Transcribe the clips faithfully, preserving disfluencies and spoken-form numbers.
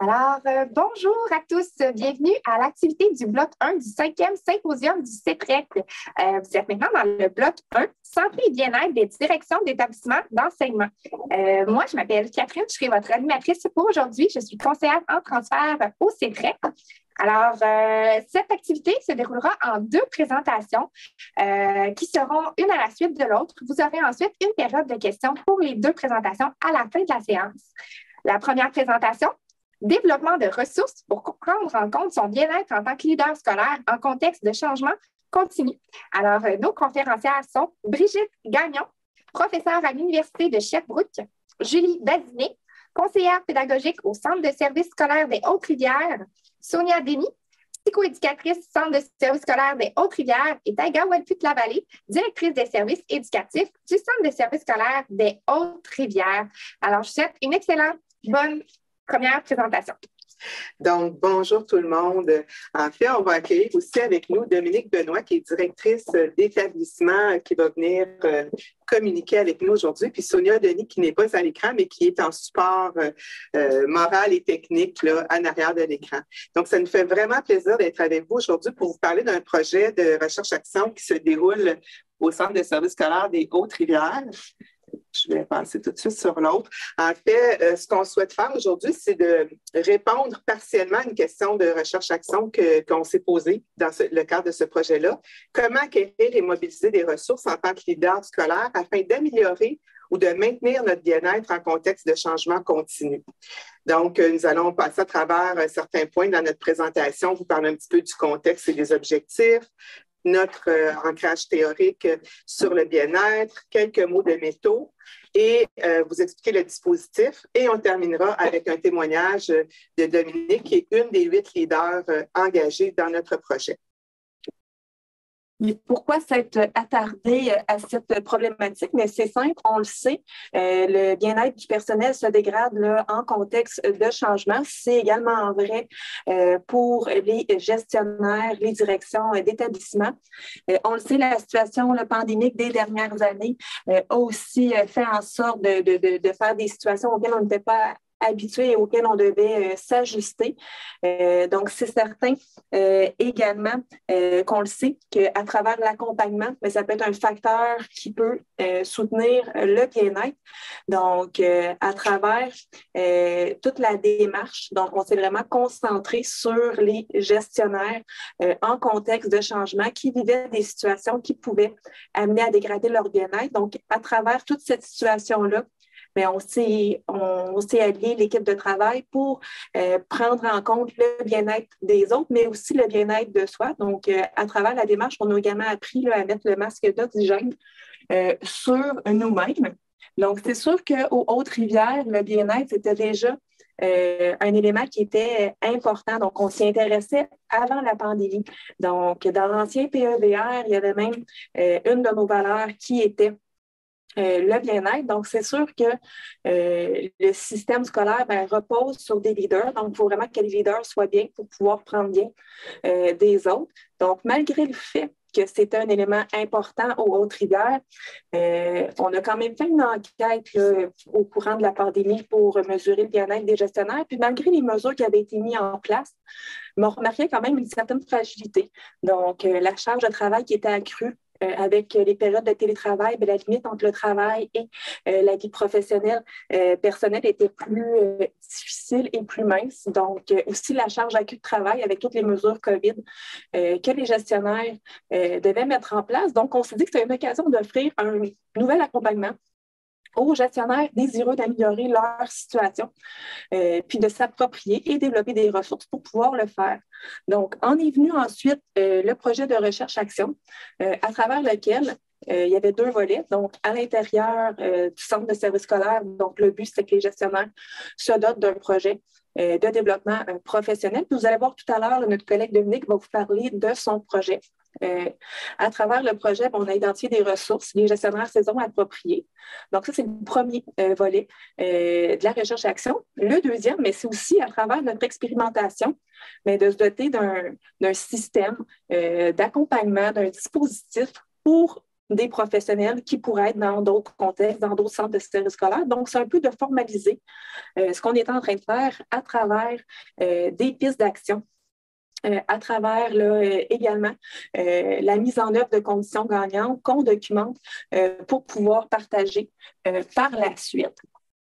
Alors, euh, bonjour à tous. Bienvenue à l'activité du bloc un du cinquième symposium du C E T R E C. Euh, vous êtes maintenant dans le bloc un, Santé et bien-être des directions d'établissement d'enseignement. Euh, moi, je m'appelle Catherine, je serai votre animatrice pour aujourd'hui. Je suis conseillère en transfert au C E T R E C. Alors, euh, cette activité se déroulera en deux présentations euh, qui seront une à la suite de l'autre. Vous aurez ensuite une période de questions pour les deux présentations à la fin de la séance. La première présentation, développement de ressources pour prendre en compte son bien-être en tant que leader scolaire en contexte de changement continu. Alors, euh, nos conférencières sont Brigitte Gagnon, professeure à l'Université de Sherbrooke, Julie Bazinet, conseillère pédagogique au Centre de services scolaires des Hautes-Rivières, Sonia Denis, psychoéducatrice Centre de services scolaires des Hautes-Rivières, et Taiga Walput-Lavallée, directrice des services éducatifs du Centre de services scolaires des Hautes-Rivières. Alors, je souhaite une excellente, bonne première présentation. Donc, bonjour tout le monde. En fait, on va accueillir aussi avec nous Dominique Benoît, qui est directrice d'établissement, qui va venir euh, communiquer avec nous aujourd'hui, puis Sonia Denis, qui n'est pas à l'écran, mais qui est en support euh, moral et technique là, en arrière de l'écran. Donc, ça nous fait vraiment plaisir d'être avec vous aujourd'hui pour vous parler d'un projet de recherche-action qui se déroule au Centre de services scolaires des Hautes-Rivières. Je vais passer tout de suite sur l'autre. En fait, euh, ce qu'on souhaite faire aujourd'hui, c'est de répondre partiellement à une question de recherche-action que, qu'on s'est posée dans ce, le cadre de ce projet-là. Comment acquérir et mobiliser des ressources en tant que leader scolaire afin d'améliorer ou de maintenir notre bien-être en contexte de changement continu. Donc, euh, nous allons passer à travers euh, certains points dans notre présentation, vous parler un petit peu du contexte et des objectifs, notre euh, ancrage théorique sur le bien-être, quelques mots de métaux et euh, vous expliquer le dispositif. Et on terminera avec un témoignage de Dominique, qui est une des huit leaders euh, engagés dans notre projet. Mais pourquoi s'être attardé à cette problématique? Mais c'est simple, on le sait, euh, le bien-être du personnel se dégrade là, en contexte de changement. C'est également vrai euh, pour les gestionnaires, les directions d'établissement. Euh, on le sait, la situation là, pandémique des dernières années euh, a aussi fait en sorte de, de, de, de faire des situations auxquelles on n'était pas habitués et auxquels on devait euh, s'ajuster. Euh, donc, c'est certain euh, également euh, qu'on le sait qu'à travers l'accompagnement, mais ça peut être un facteur qui peut euh, soutenir le bien-être. Donc, euh, à travers euh, toute la démarche, donc on s'est vraiment concentré sur les gestionnaires euh, en contexte de changement qui vivaient des situations qui pouvaient amener à dégrader leur bien-être. Donc, à travers toute cette situation-là, mais on s'est, on, on s'est allié l'équipe de travail pour euh, prendre en compte le bien-être des autres, mais aussi le bien-être de soi. Donc, euh, à travers la démarche, on a également appris là, à mettre le masque d'oxygène euh, sur nous-mêmes. Donc, c'est sûr qu'aux Hautes-Rivières, le bien-être, c'était déjà euh, un élément qui était important. Donc, on s'y intéressait avant la pandémie. Donc, dans l'ancien P E V R, il y avait même euh, une de nos valeurs qui était Euh, le bien-être. Donc, c'est sûr que euh, le système scolaire ben, repose sur des leaders. Donc, il faut vraiment que les leaders soient bien pour pouvoir prendre bien euh, des autres. Donc, malgré le fait que c'est un élément important aux Hautes-Rivières, euh, on a quand même fait une enquête là, au courant de la pandémie pour mesurer le bien-être des gestionnaires. Puis, malgré les mesures qui avaient été mises en place, on remarquait quand même une certaine fragilité. Donc, euh, la charge de travail qui était accrue, Euh, avec les périodes de télétravail, bien, la limite entre le travail et euh, la vie professionnelle euh, personnelle était plus euh, difficile et plus mince. Donc, euh, aussi la charge accrue de travail avec toutes les mesures COVID euh, que les gestionnaires euh, devaient mettre en place. Donc, on s'est dit que c'était une occasion d'offrir un nouvel accompagnement aux gestionnaires désireux d'améliorer leur situation, euh, puis de s'approprier et développer des ressources pour pouvoir le faire. Donc, en est venu ensuite euh, le projet de recherche-action, euh, à travers lequel euh, il y avait deux volets. Donc, à l'intérieur euh, du centre de services scolaires, donc le but, c'est que les gestionnaires se dotent d'un projet euh, de développement euh, professionnel. Puis vous allez voir tout à l'heure, là, notre collègue Dominique va vous parler de son projet. Euh, à travers le projet, on a identifié des ressources, les gestionnaires saison appropriés. Donc, ça, c'est le premier euh, volet euh, de la recherche-action. Le deuxième, mais c'est aussi à travers notre expérimentation, mais de se doter d'un, d'un système euh, d'accompagnement, d'un dispositif pour des professionnels qui pourraient être dans d'autres contextes, dans d'autres centres de services scolaires. Donc, c'est un peu de formaliser euh, ce qu'on est en train de faire à travers euh, des pistes d'action. Euh, à travers là, euh, également euh, la mise en œuvre de conditions gagnantes qu'on documente euh, pour pouvoir partager euh, par la suite.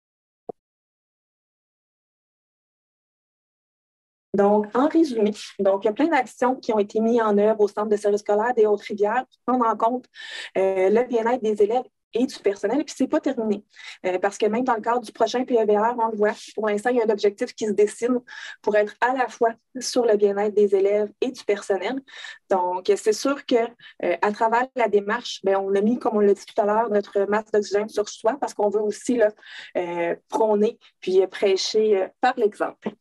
Donc, en résumé, donc, il y a plein d'actions qui ont été mises en œuvre au Centre de services scolaires des Hautes-Rivières pour prendre en compte euh, le bien-être des élèves et du personnel. Et puis, ce n'est pas terminé. Euh, parce que même dans le cadre du prochain P E V R, on le voit, pour l'instant, il y a un objectif qui se dessine pour être à la fois sur le bien-être des élèves et du personnel. Donc, c'est sûr qu'à euh, travers la démarche, bien, on a mis, comme on l'a dit tout à l'heure, notre masque d'oxygène sur soi parce qu'on veut aussi là, euh, prôner puis prêcher euh, par l'exemple.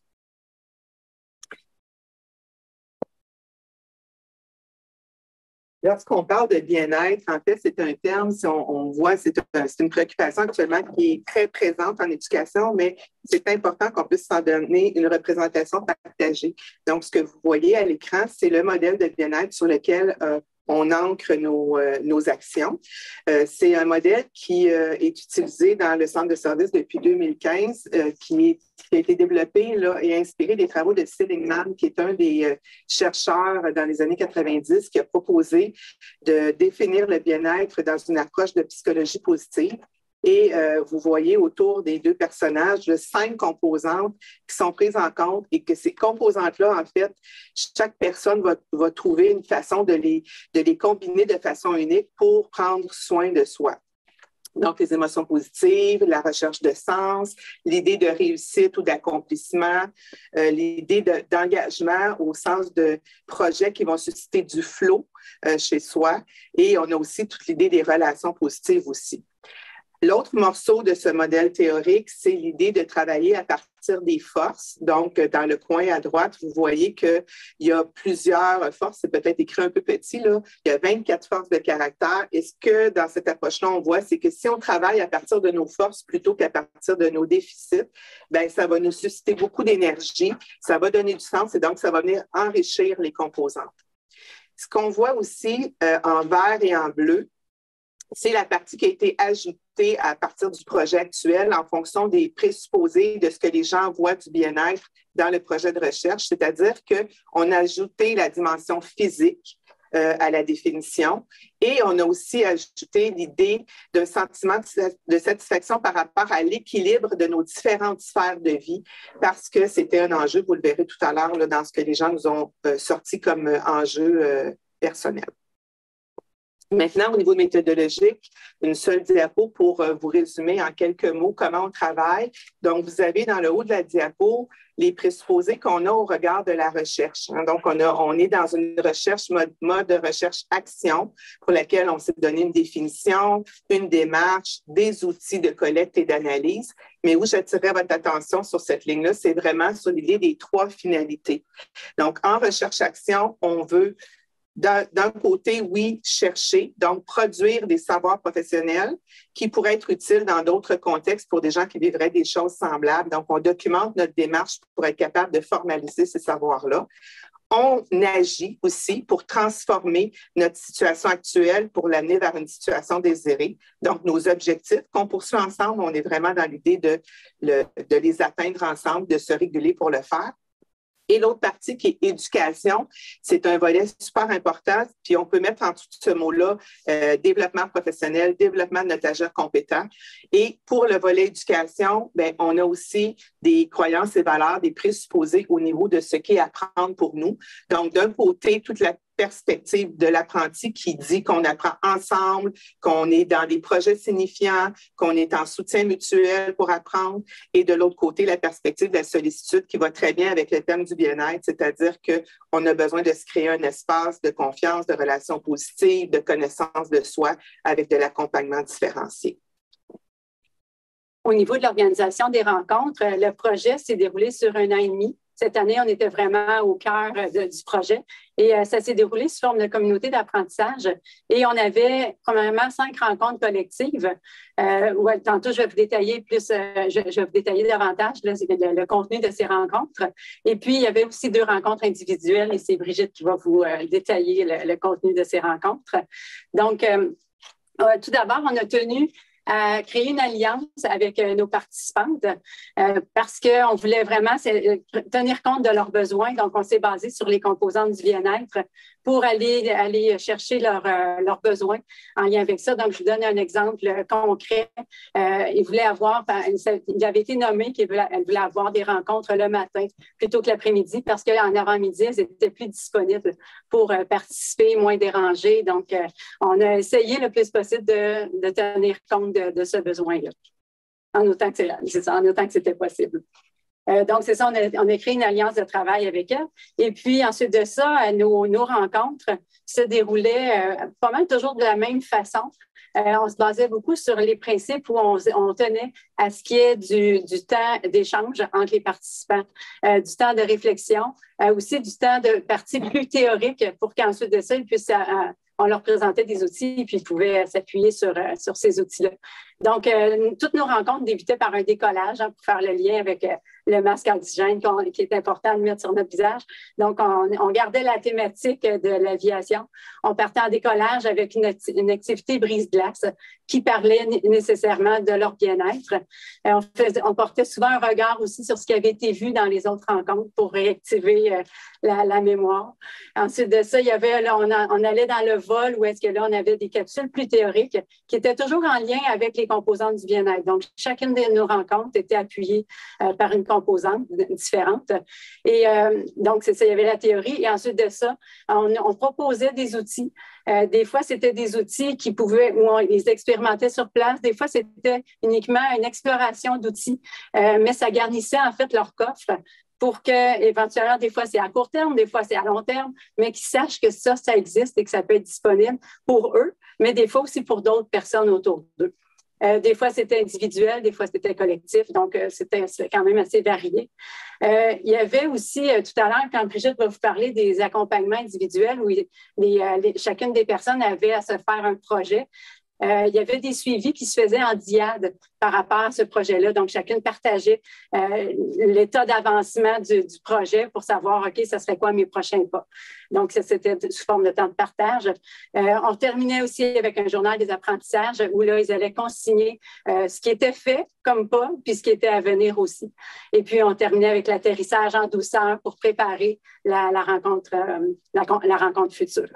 Lorsqu'on parle de bien-être, en fait, c'est un terme, si on, on voit, c'est un, une préoccupation actuellement qui est très présente en éducation, mais c'est important qu'on puisse s'en donner une représentation partagée. Donc, ce que vous voyez à l'écran, c'est le modèle de bien-être sur lequel euh, on ancre nos, euh, nos actions. Euh, c'est un modèle qui euh, est utilisé dans le centre de service depuis deux mille quinze, euh, qui, est, qui a été développé là, et inspiré des travaux de Seligman, qui est un des euh, chercheurs dans les années quatre-vingt-dix, qui a proposé de définir le bien-être dans une approche de psychologie positive. Et euh, vous voyez autour des deux personnages cinq composantes qui sont prises en compte et que ces composantes-là, en fait, chaque personne va, va trouver une façon de les, de les combiner de façon unique pour prendre soin de soi. Donc, les émotions positives, la recherche de sens, l'idée de réussite ou d'accomplissement, euh, l'idée de, d'engagement au sens de projets qui vont susciter du flow euh, chez soi. Et on a aussi toute l'idée des relations positives aussi. L'autre morceau de ce modèle théorique, c'est l'idée de travailler à partir des forces. Donc, dans le coin à droite, vous voyez qu'il y a plusieurs forces. C'est peut-être écrit un peu petit, là. Il y a vingt-quatre forces de caractère. Et ce que, dans cette approche-là, on voit, c'est que si on travaille à partir de nos forces plutôt qu'à partir de nos déficits, bien, ça va nous susciter beaucoup d'énergie, ça va donner du sens et donc, ça va venir enrichir les composantes. Ce qu'on voit aussi euh, en vert et en bleu, c'est la partie qui a été ajoutée à partir du projet actuel en fonction des présupposés de ce que les gens voient du bien-être dans le projet de recherche, c'est-à-dire qu'on a ajouté la dimension physique euh, à la définition et on a aussi ajouté l'idée d'un sentiment de satisfaction par rapport à l'équilibre de nos différentes sphères de vie parce que c'était un enjeu, vous le verrez tout à l'heure là, dans ce que les gens nous ont euh, sorti comme euh, enjeu euh, personnel. Maintenant, au niveau méthodologique, une seule diapo pour euh, vous résumer en quelques mots comment on travaille. Donc, vous avez dans le haut de la diapo les présupposés qu'on a au regard de la recherche. Hein. Donc, on, a, on est dans une recherche, mode, mode de recherche-action pour laquelle on s'est donné une définition, une démarche, des outils de collecte et d'analyse. Mais où j'attirerai votre attention sur cette ligne-là, c'est vraiment sur l'idée des trois finalités. Donc, en recherche-action, on veut D'un, d'un côté, oui, chercher, donc produire des savoirs professionnels qui pourraient être utiles dans d'autres contextes pour des gens qui vivraient des choses semblables. Donc, on documente notre démarche pour être capable de formaliser ces savoirs-là. On agit aussi pour transformer notre situation actuelle pour l'amener vers une situation désirée. Donc, nos objectifs qu'on poursuit ensemble, on est vraiment dans l'idée de, le, de les atteindre ensemble, de se réguler pour le faire. Et l'autre partie qui est éducation, c'est un volet super important. Puis on peut mettre en dessous de ce mot-là euh, développement professionnel, développement de notre agent compétent. Et pour le volet éducation, bien, on a aussi des croyances et valeurs, des présupposés au niveau de ce qu'est apprendre pour nous. Donc, d'un côté, toute la perspective de l'apprenti qui dit qu'on apprend ensemble, qu'on est dans des projets signifiants, qu'on est en soutien mutuel pour apprendre. Et de l'autre côté, la perspective de la sollicitude qui va très bien avec le thème du bien-être, c'est-à-dire qu'on a besoin de se créer un espace de confiance, de relations positives, de connaissance de soi avec de l'accompagnement différencié. Au niveau de l'organisation des rencontres, le projet s'est déroulé sur un an et demi. Cette année, on était vraiment au cœur de, du projet et euh, ça s'est déroulé sous forme de communauté d'apprentissage. Et on avait, premièrement, cinq rencontres collectives. Euh, où, tantôt, je vais vous détailler plus, euh, je, je vais vous détailler davantage là, le, le contenu de ces rencontres. Et puis, il y avait aussi deux rencontres individuelles et c'est Brigitte qui va vous euh, détailler le, le contenu de ces rencontres. Donc, euh, Euh, tout d'abord, on a tenu à créer une alliance avec euh, nos participantes euh, parce qu'on voulait vraiment tenir compte de leurs besoins. Donc, on s'est basé sur les composantes du bien-être pour aller, aller chercher leurs, euh, leurs besoins en lien avec ça. Donc, je vous donne un exemple concret. Euh, il voulait avoir, il avait été nommé qu'il voulait, elle voulait avoir des rencontres le matin plutôt que l'après-midi parce qu'en avant-midi, elles étaient plus disponibles pour euh, participer, moins dérangées. Donc, euh, on a essayé le plus possible de, de tenir compte de, de ce besoin-là, en autant que c'est ça, en autant que c'était possible. Euh, donc, c'est ça, on a, on a créé une alliance de travail avec elle. Et puis, ensuite de ça, nos, nos rencontres se déroulaient euh, pas mal toujours de la même façon. Euh, on se basait beaucoup sur les principes où on, on tenait à ce qu'il y ait du, du temps d'échange entre les participants, euh, du temps de réflexion, euh, aussi du temps de partie plus théorique pour qu'ensuite de ça, ils puissent... Euh, on leur présentait des outils et puis ils pouvaient s'appuyer sur, euh, sur ces outils-là. Donc, euh, toutes nos rencontres débutaient par un décollage hein, pour faire le lien avec euh, le masque oxygène qui est important de mettre sur notre visage. Donc, on, on gardait la thématique de l'aviation. On partait en décollage avec une, une activité brise-glace qui parlait nécessairement de leur bien-être. Euh, on, faisait, on portait souvent un regard aussi sur ce qui avait été vu dans les autres rencontres pour réactiver euh, la, la mémoire. Ensuite de ça, il y avait, là, on, a, on allait dans le vol où est-ce que là, on avait des capsules plus théoriques qui étaient toujours en lien avec les composantes du bien-être. Donc, chacune de nos rencontres était appuyée euh, par une composante différente. Et euh, donc, c'est ça, il y avait la théorie. Et ensuite de ça, on, on proposait des outils. Euh, des fois, c'était des outils qui pouvaient, où on les expérimentait sur place. Des fois, c'était uniquement une exploration d'outils, euh, mais ça garnissait en fait leur coffre pour que, éventuellement, des fois, c'est à court terme, des fois, c'est à long terme, mais qu'ils sachent que ça, ça existe et que ça peut être disponible pour eux, mais des fois aussi pour d'autres personnes autour d'eux. Euh, des fois, c'était individuel, des fois, c'était collectif, donc euh, c'était quand même assez varié. Euh, il y avait aussi, euh, tout à l'heure, quand Brigitte va vous parler des accompagnements individuels où les, euh, les, chacune des personnes avait à se faire un projet, Euh, il y avait des suivis qui se faisaient en diade par rapport à ce projet-là. Donc, chacune partageait euh, l'état d'avancement du, du projet pour savoir, OK, ça serait quoi mes prochains pas. Donc, ça, c'était sous forme de temps de partage. Euh, on terminait aussi avec un journal des apprentissages où là, ils allaient consigner euh, ce qui était fait comme pas, puis ce qui était à venir aussi. Et puis, on terminait avec l'atterrissage en douceur pour préparer la, la, rencontre, euh, la, la rencontre future.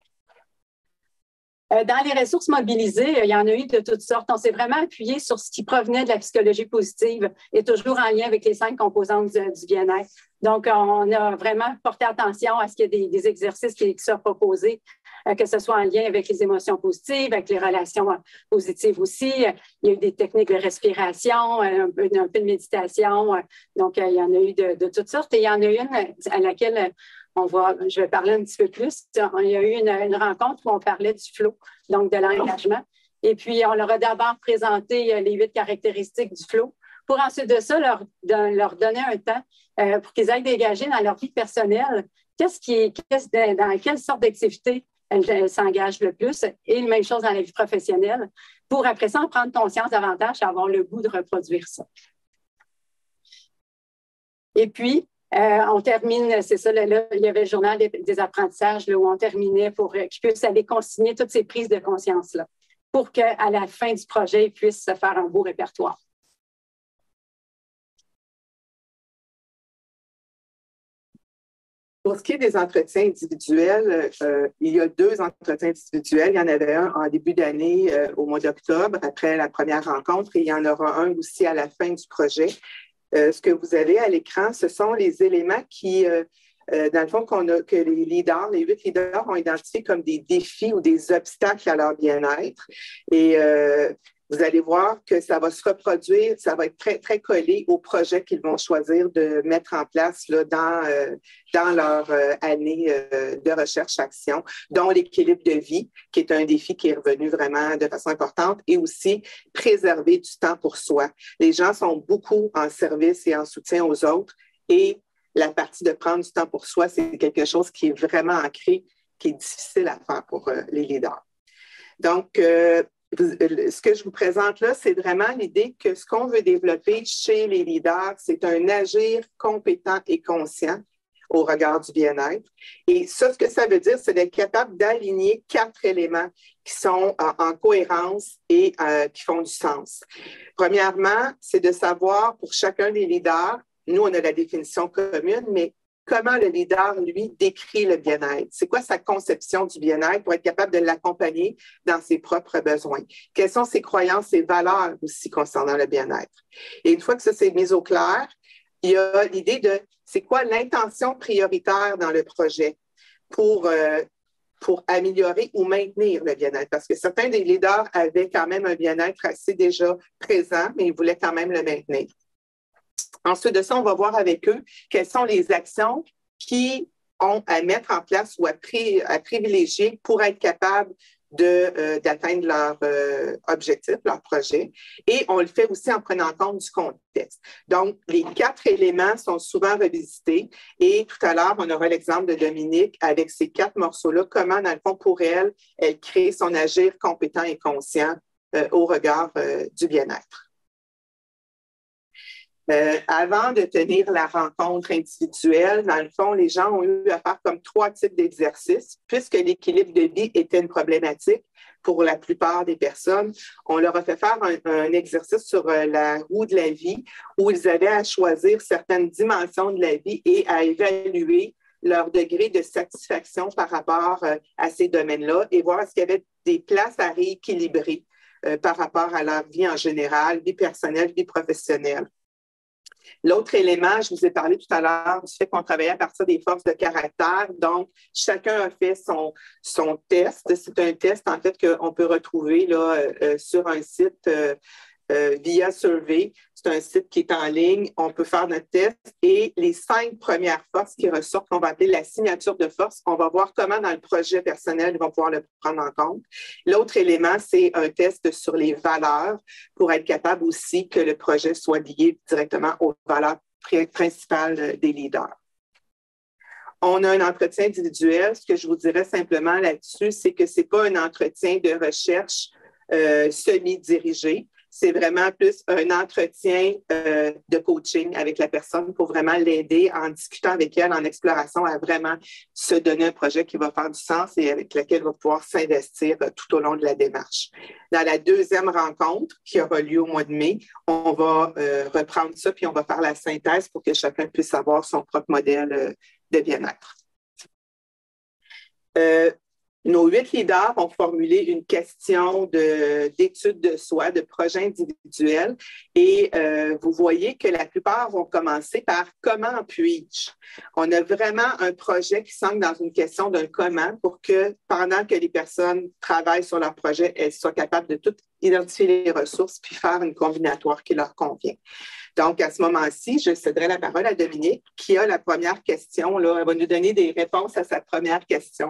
Dans les ressources mobilisées, il y en a eu de toutes sortes. On s'est vraiment appuyé sur ce qui provenait de la psychologie positive et toujours en lien avec les cinq composantes du, du bien-être. Donc, on a vraiment porté attention à ce qu'il y ait des, des exercices qui, qui soient proposés, que ce soit en lien avec les émotions positives, avec les relations positives aussi. Il y a eu des techniques de respiration, un peu, un peu de méditation. Donc, il y en a eu de, de toutes sortes. Et il y en a une à laquelle... On va, je vais parler un petit peu plus. Il y a eu une, une rencontre où on parlait du flow, donc de l'engagement. Et puis, on leur a d'abord présenté les huit caractéristiques du flow pour ensuite de ça leur, de, leur donner un temps euh, pour qu'ils aillent dégager dans leur vie personnelle qu'est-ce qui est, qu'est-ce de, dans quelle sorte d'activité elles, elles s'engagent le plus et la même chose dans la vie professionnelle pour après ça en prendre conscience davantage et avoir le goût de reproduire ça. Et puis, Euh, on termine, c'est ça, là, là, il y avait le journal des, des apprentissages là, où on terminait pour euh, qu'ils puissent aller consigner toutes ces prises de conscience-là pour qu'à la fin du projet, ils puissent se faire un beau répertoire. Pour ce qui est des entretiens individuels, euh, il y a deux entretiens individuels. Il y en avait un en début d'année, euh, au mois d'octobre, après la première rencontre, et il y en aura un aussi à la fin du projet. Euh, ce que vous avez à l'écran, ce sont les éléments qui, euh, euh, dans le fond, qu'on a, que les leaders, les huit leaders ont identifiés comme des défis ou des obstacles à leur bien-être. Et euh, vous allez voir que ça va se reproduire, ça va être très, très collé au projet qu'ils vont choisir de mettre en place là, dans, euh, dans leur euh, année euh, de recherche-action, dont l'équilibre de vie, qui est un défi qui est revenu vraiment de façon importante, et aussi préserver du temps pour soi. Les gens sont beaucoup en service et en soutien aux autres, et la partie de prendre du temps pour soi, c'est quelque chose qui est vraiment ancré, qui est difficile à faire pour euh, les leaders. Donc, euh, ce que je vous présente là, c'est vraiment l'idée que ce qu'on veut développer chez les leaders, c'est un agir compétent et conscient au regard du bien-être. Et ça, ce que ça veut dire, c'est d'être capable d'aligner quatre éléments qui sont en, en cohérence et euh, qui font du sens. Premièrement, c'est de savoir pour chacun des leaders, nous, on a la définition commune, mais comment le leader, lui, décrit le bien-être. C'est quoi sa conception du bien-être pour être capable de l'accompagner dans ses propres besoins? Quelles sont ses croyances, ses valeurs aussi concernant le bien-être? Et une fois que ça s'est mis au clair, il y a l'idée de c'est quoi l'intention prioritaire dans le projet pour, euh, pour améliorer ou maintenir le bien-être. Parce que certains des leaders avaient quand même un bien-être assez déjà présent, mais ils voulaient quand même le maintenir. Ensuite de ça, on va voir avec eux quelles sont les actions qui ont à mettre en place ou à, pri à privilégier pour être capables de, euh, d'atteindre leur euh, objectif, leur projet. Et on le fait aussi en prenant compte du contexte. Donc, les quatre éléments sont souvent revisités. Et tout à l'heure, on aura l'exemple de Dominique avec ces quatre morceaux-là, comment, dans le fond, pour elle, elle crée son agir compétent et conscient euh, au regard euh, du bien-être. Euh, avant de tenir la rencontre individuelle, dans le fond, les gens ont eu à faire comme trois types d'exercices. Puisque l'équilibre de vie était une problématique pour la plupart des personnes, on leur a fait faire un, un exercice sur euh, la roue de la vie où ils avaient à choisir certaines dimensions de la vie et à évaluer leur degré de satisfaction par rapport euh, à ces domaines-là et voir est-ce qu'il y avait des places à rééquilibrer euh, par rapport à leur vie en général, vie personnelle, vie professionnelle. L'autre élément, je vous ai parlé tout à l'heure du fait qu'on travaillait à partir des forces de caractère. Donc, chacun a fait son, son test. C'est un test, en fait, qu'on peut retrouver là, euh, sur un site euh, euh, via Survey. C'est un site qui est en ligne. On peut faire notre test. Et les cinq premières forces qui ressortent, qu'on va appeler la signature de force, on va voir comment dans le projet personnel, ils vont pouvoir le prendre en compte. L'autre élément, c'est un test sur les valeurs pour être capable aussi que le projet soit lié directement aux valeurs principales des leaders. On a un entretien individuel. Ce que je vous dirais simplement là-dessus, c'est que ce n'est pas un entretien de recherche euh, semi-dirigé. C'est vraiment plus un entretien euh, de coaching avec la personne pour vraiment l'aider en discutant avec elle, en exploration, à vraiment se donner un projet qui va faire du sens et avec lequel elle va pouvoir s'investir euh, tout au long de la démarche. Dans la deuxième rencontre qui aura lieu au mois de mai, on va euh, reprendre ça puis on va faire la synthèse pour que chacun puisse avoir son propre modèle euh, de bien-être. Euh, Nos huit leaders ont formulé une question d'étude de, de soi, de projet individuel. Et euh, vous voyez que la plupart vont commencer par « Comment puis-je ». On a vraiment un projet qui s'ancre dans une question d'un comment pour que pendant que les personnes travaillent sur leur projet, elles soient capables de tout identifier les ressources puis faire une combinatoire qui leur convient. Donc, à ce moment-ci, je céderai la parole à Dominique qui a la première question. Là. Elle va nous donner des réponses à sa première question.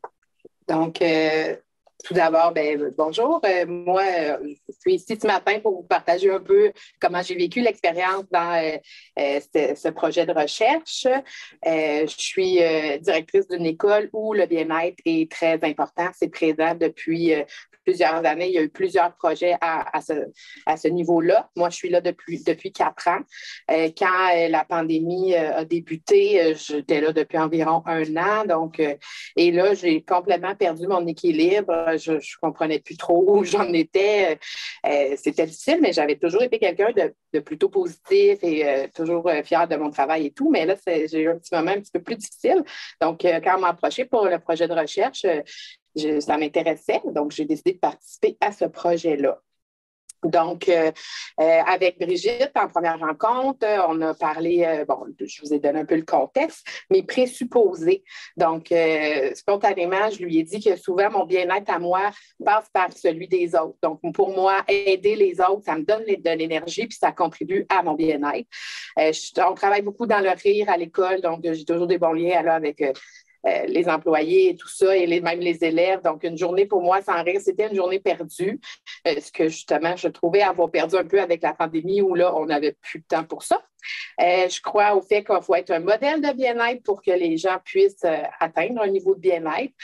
Donc, euh, tout d'abord, ben, bonjour. Euh, moi, euh, je suis ici ce matin pour vous partager un peu comment j'ai vécu l'expérience dans euh, euh, ce, ce projet de recherche. Euh, je suis euh, directrice d'une école où le bien-être est très important. C'est présent depuis euh, plusieurs années. Il y a eu plusieurs projets à, à ce, à ce niveau-là. Moi, je suis là depuis, depuis quatre ans. Euh, quand euh, la pandémie euh, a débuté, euh, j'étais là depuis environ un an. Donc, euh, et là, j'ai complètement perdu mon équilibre. Je ne comprenais plus trop où j'en étais. Euh, c'était difficile, mais j'avais toujours été quelqu'un de, de plutôt positif et euh, toujours euh, fière de mon travail et tout. Mais là, j'ai eu un petit moment un petit peu plus difficile. Donc, euh, quand on m'a approché pour le projet de recherche, euh, Je, ça m'intéressait, donc j'ai décidé de participer à ce projet-là. Donc, euh, euh, avec Brigitte, en première rencontre, on a parlé, euh, bon, je vous ai donné un peu le contexte, mais présupposé. Donc, euh, spontanément, je lui ai dit que souvent, mon bien-être à moi passe par celui des autres. Donc, pour moi, aider les autres, ça me donne de l'énergie puis ça contribue à mon bien-être. Euh, je, on travaille beaucoup dans le rire à l'école, donc j'ai toujours des bons liens là, avec... Euh, Euh, les employés et tout ça, et les, même les élèves. Donc, une journée pour moi sans rire, c'était une journée perdue, euh, ce que justement, je trouvais avoir perdu un peu avec la pandémie où là, on n'avait plus de temps pour ça. Euh, je crois au fait qu'il faut être un modèle de bien-être pour que les gens puissent euh, atteindre un niveau de bien-être.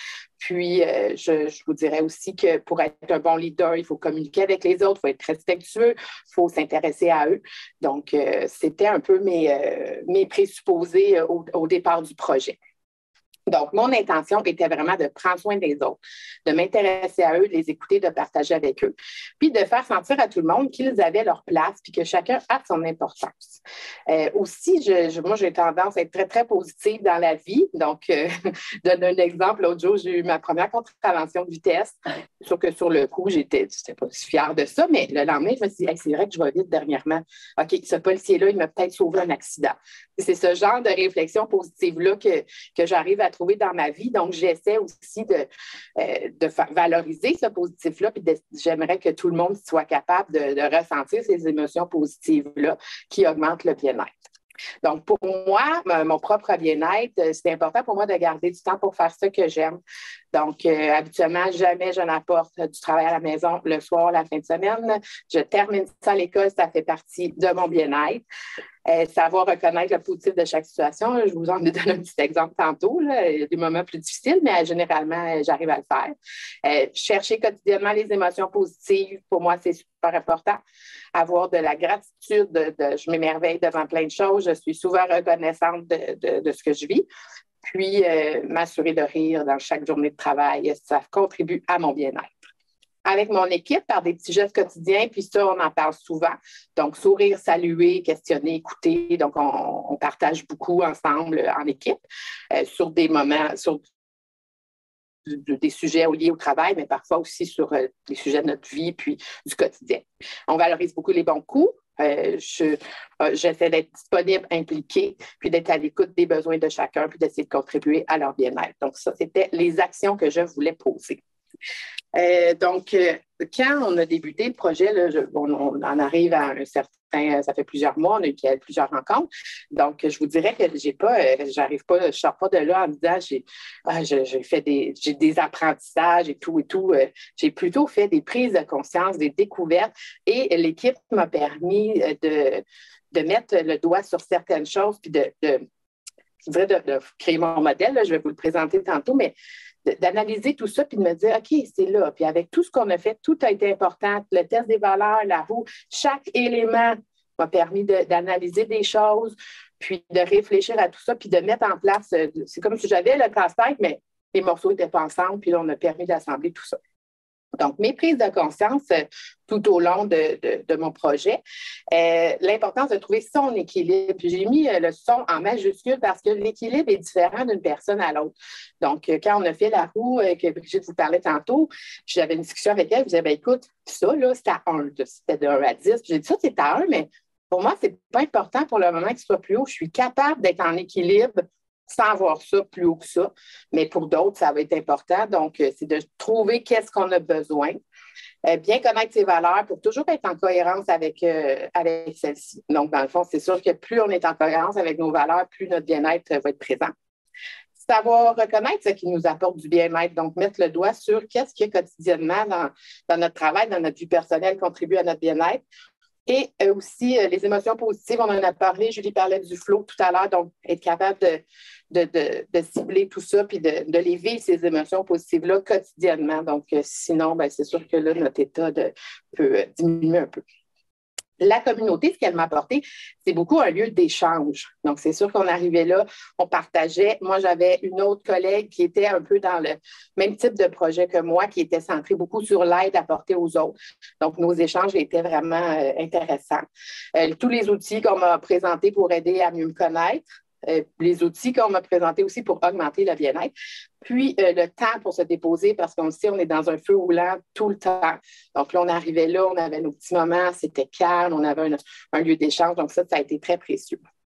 Puis, euh, je, je vous dirais aussi que pour être un bon leader, il faut communiquer avec les autres, il faut être respectueux, il faut s'intéresser à eux. Donc, euh, c'était un peu mes, euh, mes présupposés au, au départ du projet. Donc, mon intention était vraiment de prendre soin des autres, de m'intéresser à eux, de les écouter, de partager avec eux, puis de faire sentir à tout le monde qu'ils avaient leur place, puis que chacun a son importance. Euh, aussi, je, je, moi, j'ai tendance à être très, très positive dans la vie. Donc, euh, je donne un exemple. L'autre jour, j'ai eu ma première contravention de vitesse. C'est sûr que sur le coup, j'étais, j'étais pas si fière de ça, mais le lendemain, je me suis dit, hey, c'est vrai que je vais vite dernièrement. OK, ce policier-là, il m'a peut-être sauvé un accident. C'est ce genre de réflexion positive-là que, que j'arrive à trouver dans ma vie. Donc, j'essaie aussi de, euh, de valoriser ce positif-là, puis de, j'aimerais que tout le monde soit capable de, de ressentir ces émotions positives-là qui augmentent le bien-être. Donc, pour moi, mon propre bien-être, c'est important pour moi de garder du temps pour faire ce que j'aime. Donc, euh, habituellement, jamais je n'apporte du travail à la maison le soir, la fin de semaine. Je termine ça à l'école, ça fait partie de mon bien-être. Euh, savoir reconnaître le positif de chaque situation. Je vous en ai donné un petit exemple tantôt. Là. Il y a des moments plus difficiles, mais euh, généralement, j'arrive à le faire. Euh, chercher quotidiennement les émotions positives, pour moi, c'est super important. Avoir de la gratitude, de, de, je m'émerveille devant plein de choses. Je suis souvent reconnaissante de, de, de ce que je vis. Puis, euh, m'assurer de rire dans chaque journée de travail, ça contribue à mon bien-être. Avec mon équipe, par des petits gestes quotidiens, puis ça, on en parle souvent. Donc, sourire, saluer, questionner, écouter. Donc, on, on partage beaucoup ensemble en équipe euh, sur des moments, sur des sujets liés au travail, mais parfois aussi sur euh, des sujets de notre vie, puis du quotidien. On valorise beaucoup les bons coups. Euh, je, euh, j'essaie d'être disponible, impliquée, puis d'être à l'écoute des besoins de chacun, puis d'essayer de contribuer à leur bien-être. Donc, ça, c'était les actions que je voulais poser. Euh, donc, euh, quand on a débuté le projet, là, je, on, on en arrive à un certain, ça fait plusieurs mois, on a eu plusieurs rencontres. Donc, je vous dirais que j'ai pas, euh, j'arrive pas, je sors pas de là en me disant j'ai, ah, j'ai, j'ai fait des, j'ai des apprentissages et tout et tout. Euh, j'ai plutôt fait des prises de conscience, des découvertes, et l'équipe m'a permis de, de mettre le doigt sur certaines choses, puis de, de je dirais de, de créer mon modèle. Là, je vais vous le présenter tantôt, mais d'analyser tout ça puis de me dire, OK, c'est là. Puis avec tout ce qu'on a fait, tout a été important. Le test des valeurs, la roue, chaque élément m'a permis de, d'analyser des choses, puis de réfléchir à tout ça, puis de mettre en place, c'est comme si j'avais le casse-tête, mais les morceaux n'étaient pas ensemble, puis là, on a permis d'assembler tout ça. Donc, mes prises de conscience euh, tout au long de, de, de mon projet, euh, l'importance de trouver son équilibre. J'ai mis euh, le son en majuscule parce que l'équilibre est différent d'une personne à l'autre. Donc, euh, quand on a fait la roue, euh, que Brigitte vous parlait tantôt, j'avais une discussion avec elle, je disais, bien, écoute, ça, là, c'est à un, c'était de un à dix. J'ai dit, ça, c'est à un, mais pour moi, c'est pas important pour le moment qu'il soit plus haut. Je suis capable d'être en équilibre sans avoir ça plus haut que ça. Mais pour d'autres, ça va être important. Donc, euh, c'est de trouver qu'est-ce qu'on a besoin, euh, bien connaître ses valeurs pour toujours être en cohérence avec, euh, avec celles-ci. Donc, dans le fond, c'est sûr que plus on est en cohérence avec nos valeurs, plus notre bien-être va être présent. Savoir reconnaître ce qui nous apporte du bien-être, donc mettre le doigt sur qu'est-ce qui quotidiennement dans, dans notre travail, dans notre vie personnelle, contribue à notre bien-être. Et euh, aussi, euh, les émotions positives, on en a parlé, Julie parlait du flow tout à l'heure, donc être capable de, de, de, de cibler tout ça puis de, de les vivre, ces émotions positives-là, quotidiennement. Donc, euh, sinon, ben, c'est sûr que là, notre état de, peut euh, diminuer un peu. La communauté, ce qu'elle m'a apporté, c'est beaucoup un lieu d'échange. Donc, c'est sûr qu'on arrivait là, on partageait. Moi, j'avais une autre collègue qui était un peu dans le même type de projet que moi, qui était centrée beaucoup sur l'aide apportée aux autres. Donc, nos échanges étaient vraiment euh, intéressants. Euh, tous les outils qu'on m'a présentés pour aider à mieux me connaître, euh, les outils qu'on m'a présentés aussi pour augmenter le bien-être. Puis, euh, le temps pour se déposer, parce qu'on sait, on est dans un feu roulant tout le temps. Donc, là, on arrivait là, on avait nos petits moments, c'était calme, on avait un, un lieu d'échange. Donc, ça, ça a été très précieux.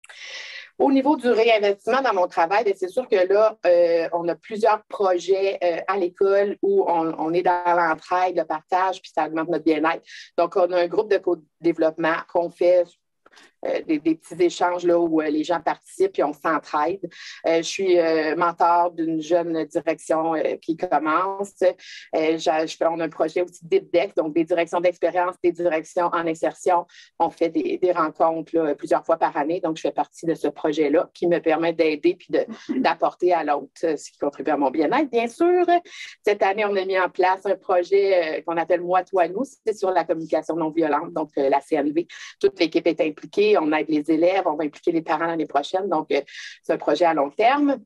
Au niveau du réinvestissement dans mon travail, bien, c'est sûr que là, euh, on a plusieurs projets euh, à l'école où on, on est dans l'entraide, le partage, puis ça augmente notre bien-être. Donc, on a un groupe de co-développement qu'on fait euh, des, des petits échanges là, où euh, les gens participent et on s'entraide. Euh, je suis euh, mentor d'une jeune direction euh, qui commence. Euh, je, je fais, on a un projet aussi d'IPDEX, donc des directions d'expérience, des directions en insertion. On fait des, des rencontres là, plusieurs fois par année. Donc, je fais partie de ce projet-là qui me permet d'aider puis de, d'apporter à l'autre ce qui contribue à mon bien-être, bien sûr. Cette année, on a mis en place un projet euh, qu'on appelle Moi, toi, nous. C'est sur la communication non violente, donc euh, la C N V. Toute l'équipe est impliquée. On aide les élèves. On va impliquer les parents l'année prochaine. Donc, euh, c'est un projet à long terme.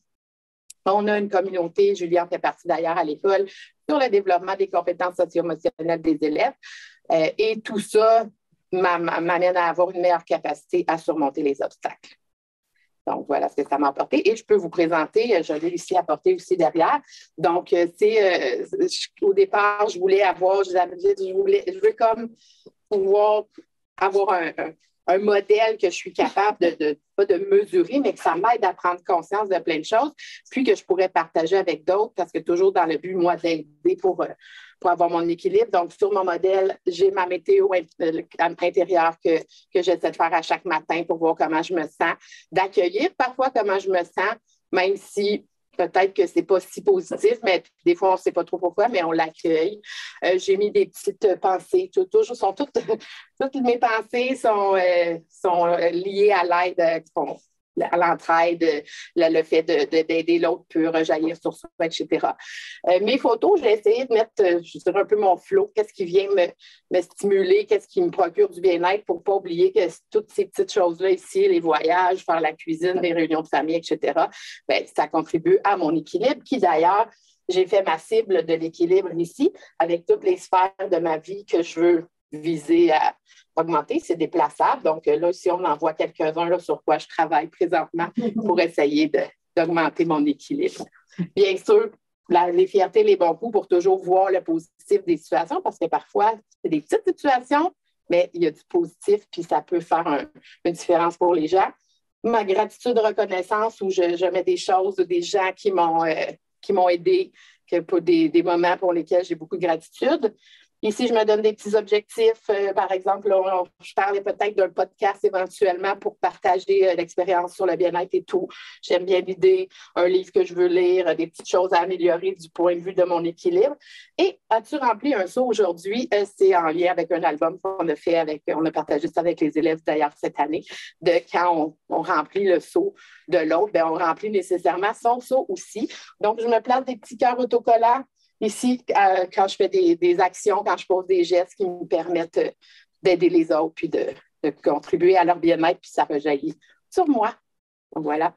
On a une communauté, Julien fait partie d'ailleurs à l'école, sur le développement des compétences socio-émotionnelles des élèves. Euh, et tout ça m'amène à avoir une meilleure capacité à surmonter les obstacles. Donc, voilà ce que ça m'a apporté. Et je peux vous présenter, je l'ai ici apporté aussi derrière. Donc, c'est euh, au départ, je voulais avoir, je, je, voulais, je veux comme pouvoir avoir un, un, un modèle que je suis capable de, de, pas de mesurer, mais que ça m'aide à prendre conscience de plein de choses, puis que je pourrais partager avec d'autres, parce que toujours dans le but, moi, d'aider pour... Euh, pour avoir mon équilibre. Donc, sur mon modèle, j'ai ma météo intérieure que, que j'essaie de faire à chaque matin pour voir comment je me sens, d'accueillir parfois comment je me sens, même si peut-être que ce n'est pas si positif, mais des fois, on ne sait pas trop pourquoi, mais on l'accueille. Euh, j'ai mis des petites pensées. Tout, toujours, sont toutes, toutes mes pensées sont, euh, sont liées à l'aide euh, à l'entraide, le, le fait de, de, d'aider l'autre peut rejaillir sur soi, et cetera. Euh, mes photos, j'ai essayé de mettre, je dirais, un peu mon flow, qu'est-ce qui vient me, me stimuler, qu'est-ce qui me procure du bien-être pour ne pas oublier que toutes ces petites choses-là ici, les voyages, faire la cuisine, les réunions de famille, et cetera, bien, ça contribue à mon équilibre, qui d'ailleurs, j'ai fait ma cible de l'équilibre ici, avec toutes les sphères de ma vie que je veux viser à augmenter, c'est déplaçable. Donc là, si on en voit quelques-uns là, sur quoi je travaille présentement pour essayer de, d'augmenter mon équilibre. Bien sûr, la, les fiertés, les bons coups pour toujours voir le positif des situations, parce que parfois, c'est des petites situations, mais il y a du positif, puis ça peut faire un, une différence pour les gens. Ma gratitude, reconnaissance, où je, je mets des choses, des gens qui m'ont, euh, qui m'ont aidé, que pour des, des moments pour lesquels j'ai beaucoup de gratitude. Ici, je me donne des petits objectifs. Euh, par exemple, là, on, je parlais peut-être d'un podcast éventuellement pour partager euh, l'expérience sur le bien-être et tout. J'aime bien l'idée, un livre que je veux lire, des petites choses à améliorer du point de vue de mon équilibre. Et as-tu rempli un saut aujourd'hui? Euh, c'est en lien avec un album qu'on a fait avec, on a partagé ça avec les élèves d'ailleurs cette année, de quand on, on remplit le saut de l'autre, bien, on remplit nécessairement son saut aussi. Donc, je me place des petits cœurs autocollants ici, euh, quand je fais des, des actions, quand je pose des gestes qui me permettent euh, d'aider les autres, puis de, de contribuer à leur bien-être, puis ça rejaillit sur moi. Donc, voilà.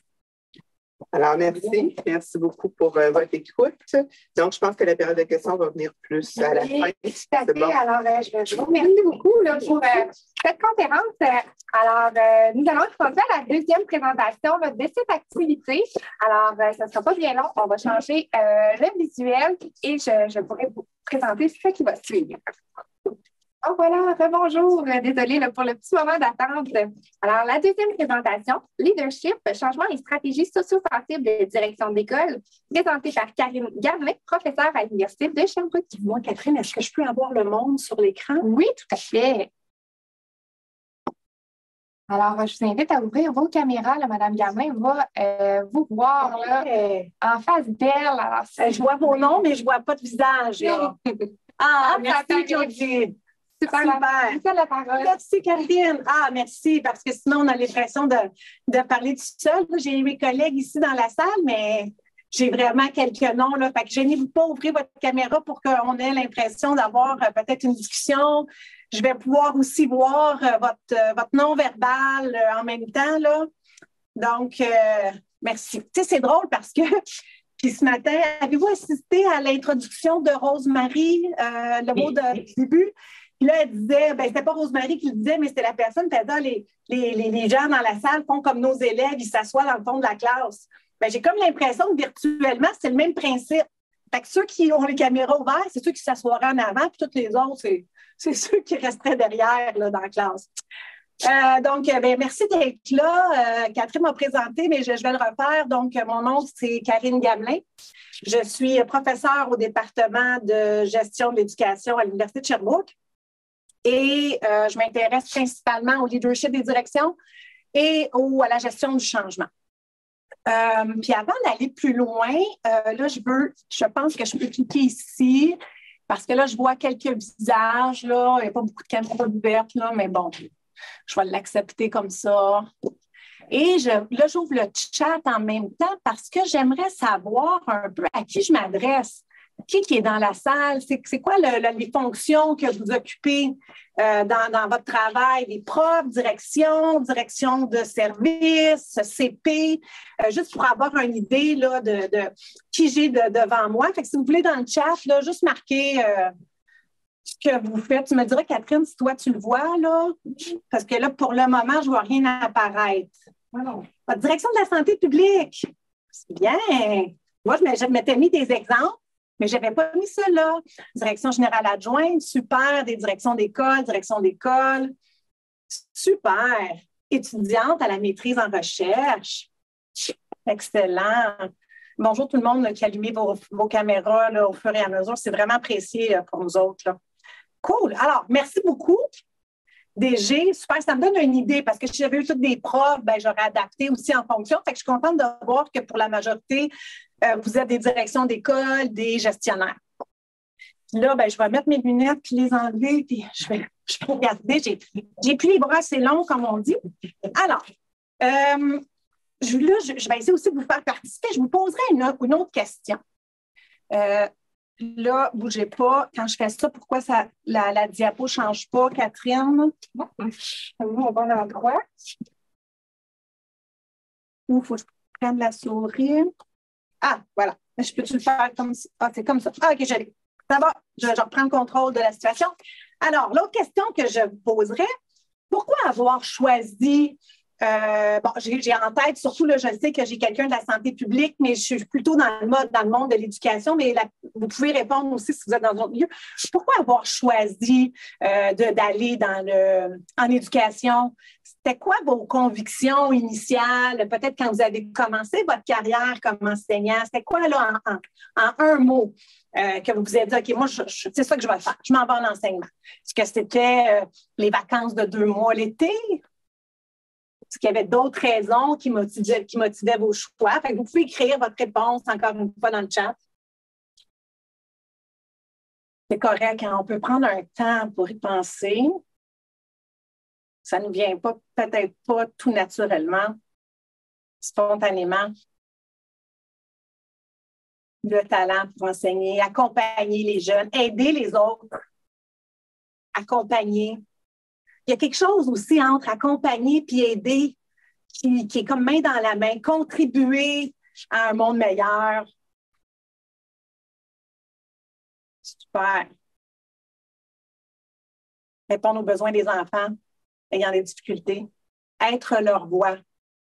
Alors, merci. Merci beaucoup pour euh, votre écoute. Donc, je pense que la période de questions va venir plus à la oui, fin. Tout à fait. Bon. Alors, euh, je, je vous remercie beaucoup là, pour euh, cette conférence. Alors, euh, nous allons passer à la deuxième présentation là, de cette activité. Alors, euh, ça ne sera pas bien long. On va changer euh, le visuel et je, je pourrai vous présenter ce qui va suivre. Oh, voilà, rebonjour. Désolée là, pour le petit moment d'attente. Alors, la deuxième présentation, Leadership, changement et stratégie socio-sensible de direction d'école, présentée par Karine Gamelin, professeure à l'Université de Sherbrooke. Moi, Catherine, est-ce que je peux avoir le monde sur l'écran? Oui, tout à fait. Alors, je vous invite à ouvrir vos caméras. Là, Mme Gamelin va euh, vous voir là, Okay. en face d'elle. Alors, Euh, je vois vos noms, mais je ne vois pas de visage. Là. Ah, Ah, merci, Claudie. Super. Super. La, la parole. Merci, Karine. Ah, merci, parce que sinon, on a l'impression de, de parler tout seul. J'ai mes collègues ici dans la salle, mais j'ai vraiment quelques noms. Là. Fait que gênez-vous pas, ouvrez votre caméra pour qu'on ait l'impression d'avoir euh, peut-être une discussion. Je vais pouvoir aussi voir euh, votre, euh, votre nom verbal euh, en même temps. Là. Donc, euh, merci. Tu sais, c'est drôle parce que puis ce matin, avez-vous assisté à l'introduction de Rosemary, euh, le mot de début? Puis là, elle disait, ben, c'était pas Rosemary qui le disait, mais c'était la personne qui a dit, les, les, les, les gens dans la salle font comme nos élèves, ils s'assoient dans le fond de la classe. Ben, j'ai comme l'impression que virtuellement, c'est le même principe. Fait que ceux qui ont les caméras ouvertes, c'est ceux qui s'assoiraient en avant, puis tous les autres, c'est, c'est ceux qui resteraient derrière là, dans la classe. Euh, donc, ben, merci d'être là. Euh, Catherine m'a présenté, mais je, je vais le refaire. Donc, mon nom, c'est Karine Gamelin. Je suis professeure au département de gestion de l'éducation à l'Université de Sherbrooke. et euh, je m'intéresse principalement au leadership des directions et au, à la gestion du changement. Euh, puis avant d'aller plus loin, euh, là, je veux, je pense que je peux cliquer ici parce que là, je vois quelques visages, là. Il n'y a pas beaucoup de caméras ouvertes, là, mais bon, je vais l'accepter comme ça. Et je, là, j'ouvre le chat en même temps parce que j'aimerais savoir un peu à qui je m'adresse. Qui, qui est dans la salle? C'est, c'est quoi le, le, les fonctions que vous occupez euh, dans, dans votre travail? Les profs, direction, direction de service, C P, euh, juste pour avoir une idée là, de, de qui j'ai de, devant moi. Fait que si vous voulez dans le chat, là, juste marquer euh, ce que vous faites. Tu me dirais, Catherine, si toi, tu le vois, là, parce que là, pour le moment, je ne vois rien apparaître. Alors, votre direction de la santé publique. C'est bien. Moi, je m'étais mis des exemples, mais je n'avais pas mis ça là. Direction générale adjointe, super. Des directions d'école, direction d'école. Super. Étudiante à la maîtrise en recherche. Excellent. Bonjour tout le monde qui allumez vos, vos caméras là, au fur et à mesure. C'est vraiment apprécié pour nous autres, là. Cool. Alors, merci beaucoup. D G, super, ça me donne une idée parce que si j'avais eu toutes des profs, ben, j'aurais adapté aussi en fonction. Fait que je suis contente de voir que pour la majorité, euh, vous êtes des directions d'école, des gestionnaires. Puis là, ben, je vais mettre mes lunettes puis les enlever, puis je vais, je vais regarder. J'ai, j'ai plus les bras assez longs, comme on dit. Alors, euh, je, là, je, je vais essayer aussi de vous faire participer. Je vous poserai une, une autre question. Euh, Là, ne bougez pas. Quand je fais ça, pourquoi ça, la, la diapo ne change pas, Catherine? Bon, on va à l'endroit. Ou il faut que je prenne la souris. Ah, voilà. Je peux-tu le faire comme ça? Ah, c'est comme ça. Ah, OK, j'allais. Ça va. Je, je reprends le contrôle de la situation. Alors, l'autre question que je vous poserais, pourquoi avoir choisi... Euh, bon, j'ai, j'ai en tête, surtout, là, je sais que j'ai quelqu'un de la santé publique, mais je suis plutôt dans le mode, dans le monde de l'éducation, mais la, vous pouvez répondre aussi si vous êtes dans un autre milieu. Pourquoi avoir choisi euh, de, d'aller dans le, en éducation? C'était quoi vos convictions initiales, peut-être quand vous avez commencé votre carrière comme enseignant? C'était quoi, là, en, en, en un mot, euh, que vous vous êtes dit, OK, moi, je, je, c'est ça que je vais faire, je m'en vais en enseignement. Est-ce que c'était euh, les vacances de deux mois l'été? Est-ce qu'il y avait d'autres raisons qui motivaient, qui motivaient vos choix? Fait que vous pouvez écrire votre réponse encore une fois dans le chat. C'est correct, hein? On peut prendre un temps pour y penser. Ça ne nous vient pas, peut-être pas tout naturellement, spontanément. Le talent pour enseigner, accompagner les jeunes, aider les autres, accompagner. Il y a quelque chose aussi entre accompagner et aider qui, qui est comme main dans la main, contribuer à un monde meilleur. Super. Répondre aux besoins des enfants ayant des difficultés. Être leur voix.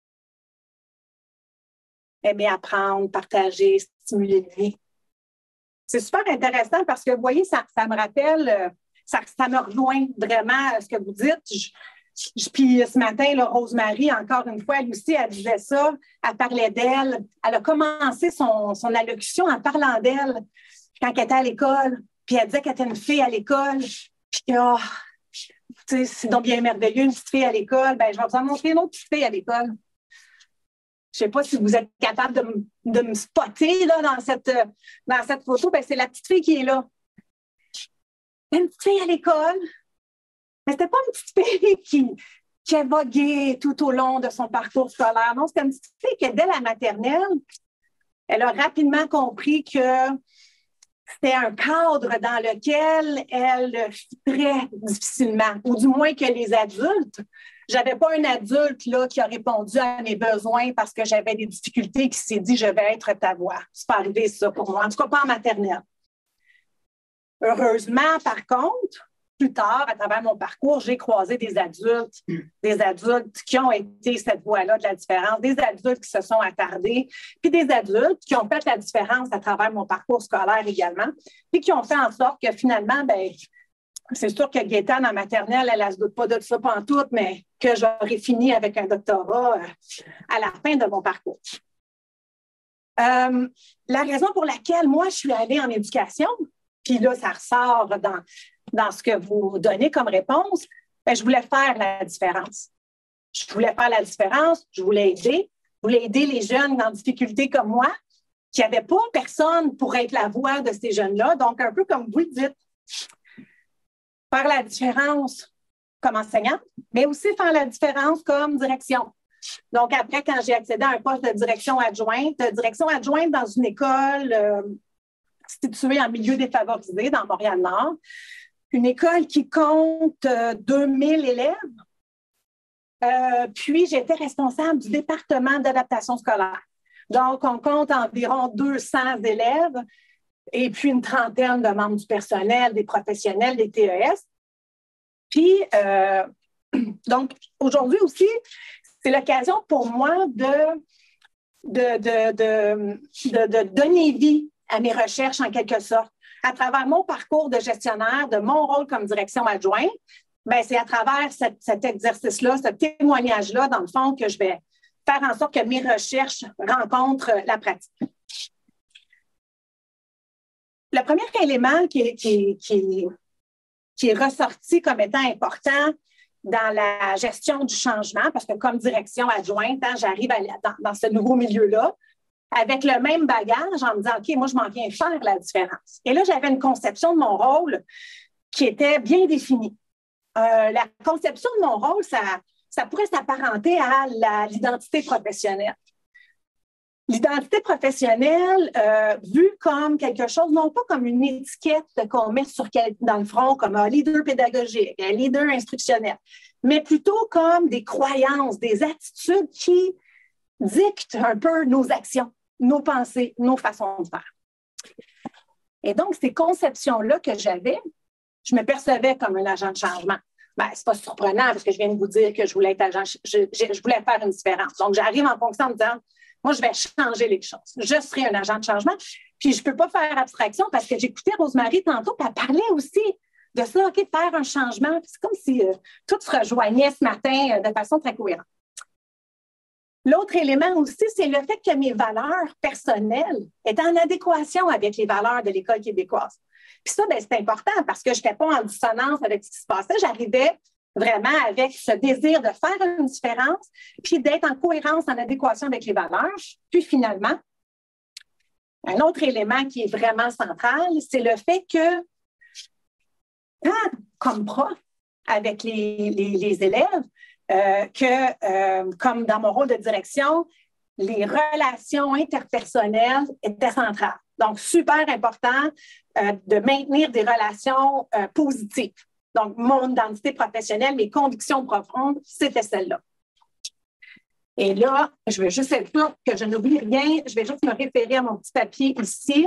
Aimer apprendre, partager, stimuler le vie. C'est super intéressant parce que, vous voyez, ça, ça me rappelle... Euh, Ça, ça me rejoint vraiment ce que vous dites. Je, je, puis ce matin, là, Rosemary, encore une fois, elle aussi, elle disait ça. Elle parlait d'elle. Elle a commencé son, son allocution en parlant d'elle quand elle était à l'école. Puis elle disait qu'elle était une fille à l'école. Puis, oh, c'est donc bien merveilleux, une petite fille à l'école. Bien, je vais vous en montrer une autre petite fille à l'école. Je ne sais pas si vous êtes capable de, m- de me spotter là, dans, cette, dans cette photo. Bien, c'est la petite fille qui est là. Une petite fille à l'école, mais c'était pas une petite fille qui, qui a vogué tout au long de son parcours scolaire. Non, c'était une petite fille qui, dès la maternelle, elle a rapidement compris que c'était un cadre dans lequel elle fitrait difficilement, ou du moins que les adultes. J'avais pas un adulte là, qui a répondu à mes besoins parce que j'avais des difficultés et qui s'est dit « je vais être ta voix ». C'est pas arrivé ça pour moi, en tout cas pas en maternelle. Heureusement, par contre, plus tard, à travers mon parcours, j'ai croisé des adultes, des adultes qui ont été cette voie-là de la différence, des adultes qui se sont attardés, puis des adultes qui ont fait la différence à travers mon parcours scolaire également, puis qui ont fait en sorte que finalement, ben, c'est sûr que Gaëtane, en maternelle, elle ne se doute pas de ça pantoute, mais que j'aurais fini avec un doctorat à la fin de mon parcours. Euh, la raison pour laquelle moi, je suis allée en éducation, puis là, ça ressort dans, dans ce que vous donnez comme réponse, bien, je voulais faire la différence. Je voulais faire la différence, je voulais aider. Je voulais aider les jeunes en difficulté comme moi, qui n'avaient pas personne pour être la voix de ces jeunes-là. Donc, un peu comme vous le dites, faire la différence comme enseignante, mais aussi faire la différence comme direction. Donc, après, quand j'ai accédé à un poste de direction adjointe, direction adjointe dans une école euh, située en milieu défavorisé dans Montréal-Nord, une école qui compte euh, deux mille élèves. Euh, puis, j'étais responsable du département d'adaptation scolaire. Donc, on compte environ deux cents élèves et puis une trentaine de membres du personnel, des professionnels, des T E S. Puis, euh, donc, aujourd'hui aussi, c'est l'occasion pour moi de, de, de, de, de, de donner vie à mes recherches en quelque sorte. À travers mon parcours de gestionnaire, de mon rôle comme direction adjointe, bien, c'est à travers cet, cet exercice-là, ce témoignage-là, dans le fond, que je vais faire en sorte que mes recherches rencontrent la pratique. Le premier élément qui, qui, qui, qui est ressorti comme étant important dans la gestion du changement, parce que comme direction adjointe, hein, j'arrive à, dans, dans ce nouveau milieu-là, avec le même bagage, en me disant, OK, moi, je m'en viens faire la différence. Et là, j'avais une conception de mon rôle qui était bien définie. Euh, la conception de mon rôle, ça, ça pourrait s'apparenter à la, l'identité professionnelle. L'identité professionnelle, euh, vue comme quelque chose, non pas comme une étiquette qu'on met sur quel, dans le front, comme un leader pédagogique, un leader instructionnel, mais plutôt comme des croyances, des attitudes qui dictent un peu nos actions, nos pensées, nos façons de faire. Et donc, ces conceptions-là que j'avais, je me percevais comme un agent de changement. Bien, ce n'est pas surprenant parce que je viens de vous dire que je voulais être agent, je, je, je voulais faire une différence. Donc, j'arrive en fonction en me disant, moi, je vais changer les choses. Je serai un agent de changement. Puis, je ne peux pas faire abstraction parce que j'écoutais Rosemary tantôt, puis elle parlait aussi de ça, OK, faire un changement. C'est comme si euh, tout se rejoignait ce matin euh, de façon très cohérente. L'autre élément aussi, c'est le fait que mes valeurs personnelles étaient en adéquation avec les valeurs de l'École québécoise. Puis ça, bien, c'est important parce que je n'étais pas en dissonance avec ce qui se passait. J'arrivais vraiment avec ce désir de faire une différence, puis d'être en cohérence, en adéquation avec les valeurs. Puis finalement, un autre élément qui est vraiment central, c'est le fait que, quand, comme prof, avec les, les, les élèves, euh, que, euh, comme dans mon rôle de direction, les relations interpersonnelles étaient centrales. Donc, super important euh, de maintenir des relations euh, positives. Donc, mon identité professionnelle, mes convictions profondes, c'était celle-là. Et là, je vais juste être sûre que je n'oublie rien. Je vais juste me référer à mon petit papier ici.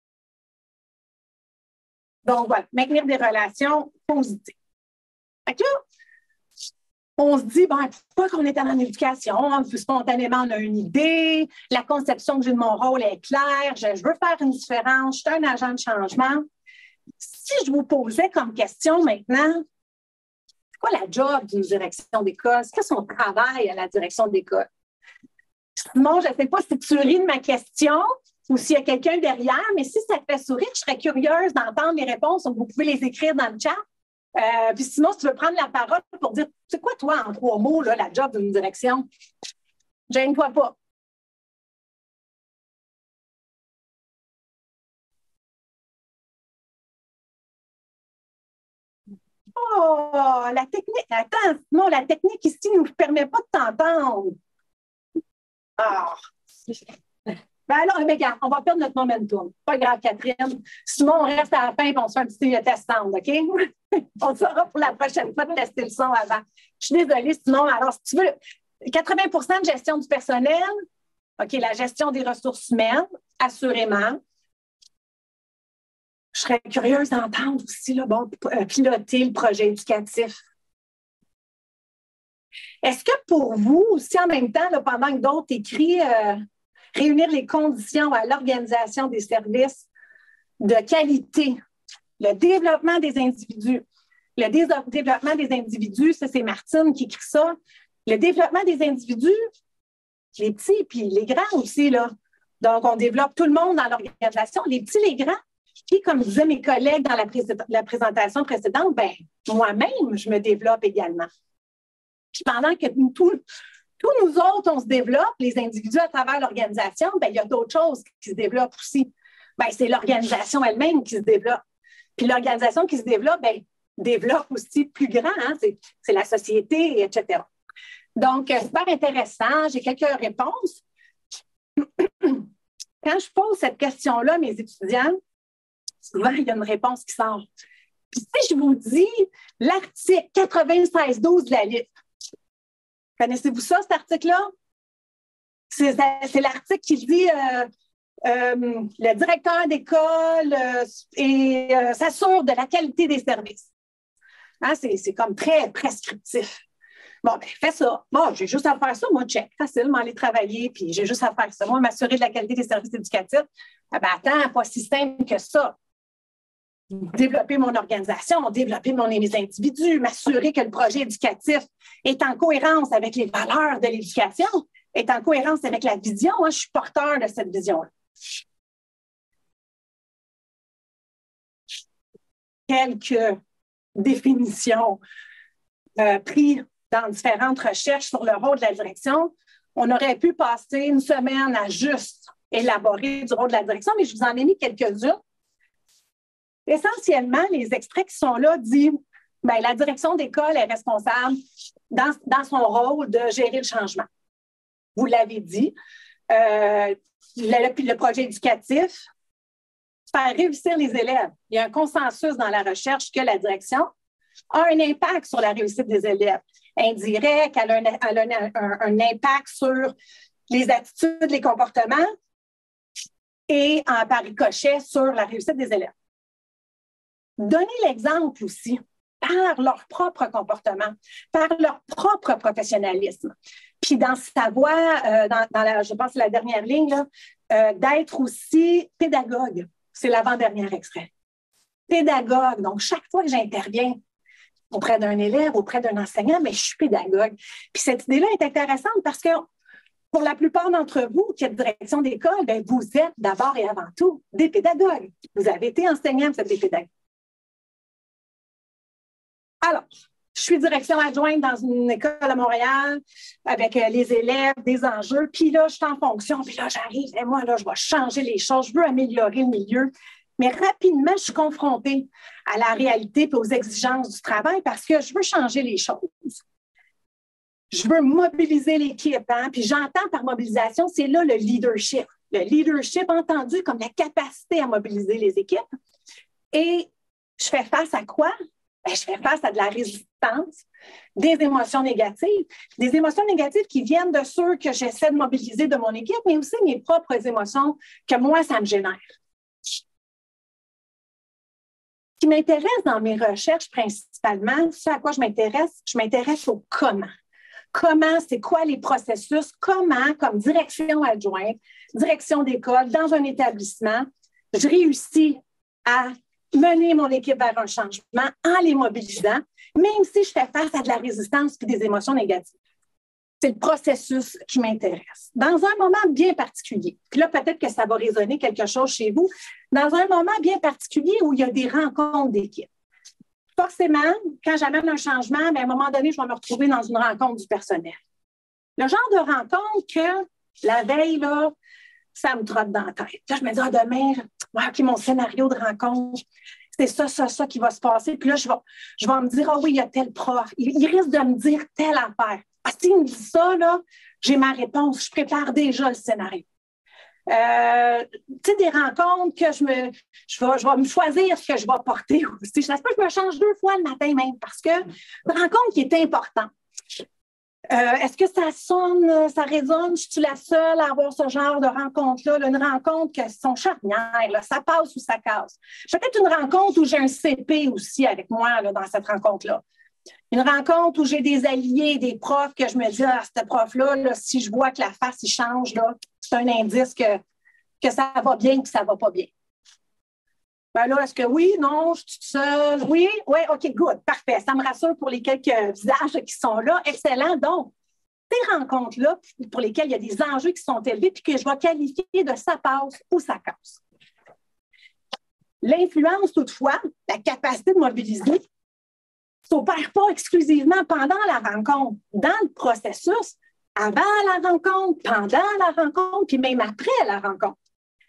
Donc, voilà, maintenir des relations positives. Fait que là, on se dit, ben, pourquoi qu'on est en éducation? Spontanément, on a une idée. La conception que j'ai de mon rôle est claire. Je, je veux faire une différence. Je suis un agent de changement. Si je vous posais comme question maintenant, c'est quoi la job d'une direction d'école? C'est quoi son travail à la direction d'école? Simon, je ne sais pas si tu ris de ma question ou s'il y a quelqu'un derrière, mais si ça te fait sourire, je serais curieuse d'entendre les réponses. Donc, vous pouvez les écrire dans le chat. Euh, puis sinon, si tu veux prendre la parole pour dire, c'est quoi toi, en trois mots, là, la job d'une direction? Gêne-toi pas. Oh, la technique, attends, non, la technique ici ne nous permet pas de t'entendre. Ah. Ben alors, regarde, on va perdre notre momentum. Pas grave, Catherine. Simon, on reste à la fin et on se fait un petit test sound, OK? On saura pour la prochaine fois de tester le son avant. Je suis désolée, Simon. Alors, si tu veux, quatre-vingts pour cent de gestion du personnel, OK, la gestion des ressources humaines, assurément. Je serais curieuse d'entendre aussi, là, bon, piloter le projet éducatif. Est-ce que pour vous, aussi en même temps, là, pendant que d'autres écrivent, euh, réunir les conditions à l'organisation des services de qualité, le développement des individus. Le dé- développement des individus, ça, c'est Martine qui écrit ça. Le développement des individus, les petits puis les grands aussi, là. Donc, on développe tout le monde dans l'organisation, les petits, les grands. Puis, comme disaient mes collègues dans la, pré- la présentation précédente, ben, moi-même, je me développe également. Puis pendant que nous, tous, tous nous autres, on se développe, les individus à travers l'organisation, ben, il y a d'autres choses qui se développent aussi. Ben, c'est l'organisation elle-même qui se développe. Puis l'organisation qui se développe, ben, développe aussi plus grand, hein? c'est, c'est la société, et cetera. Donc, euh, super intéressant. J'ai quelques réponses. Quand je pose cette question-là à mes étudiants, souvent, il y a une réponse qui sort. Puis si je vous dis l'article quatre-vingt-seize douze de la L I F, connaissez-vous ça, cet article-là? C'est, c'est l'article qui dit euh, euh, le directeur d'école euh, et, euh, s'assure de la qualité des services. Hein, c'est, c'est comme très prescriptif. Bon, ben, fais ça. Bon, j'ai juste à faire ça. Moi, check. Facile, m'aller travailler, puis j'ai juste à faire ça. Moi, m'assurer de la qualité des services éducatifs. Ah ben, attends, pas si simple que ça. Développer mon organisation, développer mon, mes individus, m'assurer que le projet éducatif est en cohérence avec les valeurs de l'éducation, est en cohérence avec la vision. Hein, je suis porteur de cette vision-là. Quelques définitions euh, prises dans différentes recherches sur le rôle de la direction. On aurait pu passer une semaine à juste élaborer du rôle de la direction, mais je vous en ai mis quelques-unes. Essentiellement, les extraits qui sont là disent bien, la direction d'école est responsable dans, dans son rôle de gérer le changement. Vous l'avez dit. Euh, le, le projet éducatif, faire réussir les élèves. Il y a un consensus dans la recherche que la direction a un impact sur la réussite des élèves. Indirect, elle a, un, elle a un, un, un impact sur les attitudes, les comportements et en par ricochet sur la réussite des élèves. Donner l'exemple aussi par leur propre comportement, par leur propre professionnalisme. Puis dans sa voix, euh, dans, dans la, je pense la dernière ligne, là, euh, d'être aussi pédagogue. C'est l'avant-dernier extrait. Pédagogue. Donc, chaque fois que j'interviens auprès d'un élève, auprès d'un enseignant, mais je suis pédagogue. Puis cette idée-là est intéressante parce que pour la plupart d'entre vous qui êtes direction d'école, bien, vous êtes d'abord et avant tout des pédagogues. Vous avez été enseignants, vous êtes des pédagogues. Alors, je suis direction adjointe dans une école à Montréal avec les élèves, des enjeux. Puis là, je suis en fonction. Puis là, j'arrive et moi, là, je vais changer les choses. Je veux améliorer le milieu. Mais rapidement, je suis confrontée à la réalité et aux exigences du travail parce que je veux changer les choses. Je veux mobiliser l'équipe. Hein? Puis j'entends par mobilisation, c'est là le leadership. Le leadership entendu comme la capacité à mobiliser les équipes. Et je fais face à quoi? Bien, je fais face à de la résistance, des émotions négatives, des émotions négatives qui viennent de ceux que j'essaie de mobiliser de mon équipe, mais aussi mes propres émotions que moi, ça me génère. Ce qui m'intéresse dans mes recherches principalement, ce à quoi je m'intéresse, je m'intéresse au comment. Comment, c'est quoi les processus, comment, comme direction adjointe, direction d'école, dans un établissement, je réussis à mener mon équipe vers un changement en les mobilisant, même si je fais face à de la résistance et des émotions négatives. C'est le processus qui m'intéresse. Dans un moment bien particulier, puis là, peut-être que ça va résonner quelque chose chez vous, dans un moment bien particulier où il y a des rencontres d'équipe. Forcément, quand j'amène un changement, bien, à un moment donné, je vais me retrouver dans une rencontre du personnel. Le genre de rencontre que la veille, là, ça me trotte dans la tête. Là, je me dis, ah, demain, ouais, OK, mon scénario de rencontre, c'est ça, ça, ça qui va se passer. Puis là, je vais, je vais me dire, ah oui, il y a tel prof. Il, il risque de me dire telle affaire. Ah, s'il me dit ça, là, j'ai ma réponse. Je prépare déjà le scénario. Euh, tu sais, des rencontres que je me, je vais, je vais me choisir ce que je vais porter aussi. Ça se peut que je me change deux fois le matin même parce que une rencontre qui est importante. Euh, est-ce que ça sonne, ça résonne? Je suis la seule à avoir ce genre de rencontre-là? Là, une rencontre qui sont charnières, là, ça passe ou ça casse. Peut-être une rencontre où j'ai un C P aussi avec moi là, dans cette rencontre-là. Une rencontre où j'ai des alliés, des profs que je me dis, ah, ce prof-là, là, si je vois que la face il change, là, c'est un indice que, que ça va bien ou que ça ne va pas bien. Ben là, est-ce que oui, non, je suis toute seule? Oui, oui, OK, good, parfait. Ça me rassure pour les quelques visages qui sont là. Excellent. Donc, ces rencontres-là, pour lesquelles il y a des enjeux qui sont élevés, puis que je vais qualifier de ça passe ou ça casse. L'influence, toutefois, la capacité de mobiliser, ne s'opère pas exclusivement pendant la rencontre, dans le processus, avant la rencontre, pendant la rencontre, puis même après la rencontre.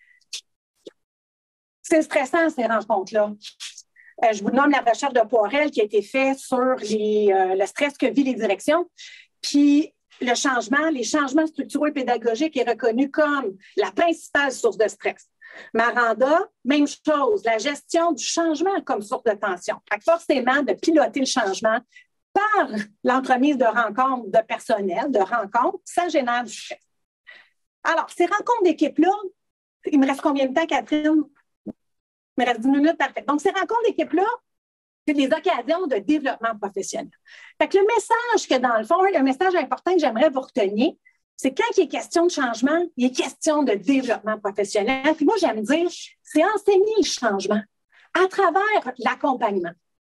C'est stressant, ces rencontres-là. Euh, je vous nomme la recherche de Poirel qui a été faite sur les, euh, le stress que vivent les directions. Puis le changement, les changements structurels et pédagogiques est reconnu comme la principale source de stress. Maranda, même chose, la gestion du changement comme source de tension. Fait que forcément, de piloter le changement par l'entremise de rencontres de personnel, de rencontres, ça génère du stress. Alors, ces rencontres d'équipe-là, il me reste combien de temps, Catherine? Il me reste dix minutes, parfait. Donc, ces rencontres d'équipe-là, c'est des occasions de développement professionnel. Fait que le message que, dans le fond, un message important que j'aimerais vous retenir, c'est quand il est question de changement, il est question de développement professionnel. Puis moi, j'aime dire, c'est enseigner le changement à travers l'accompagnement.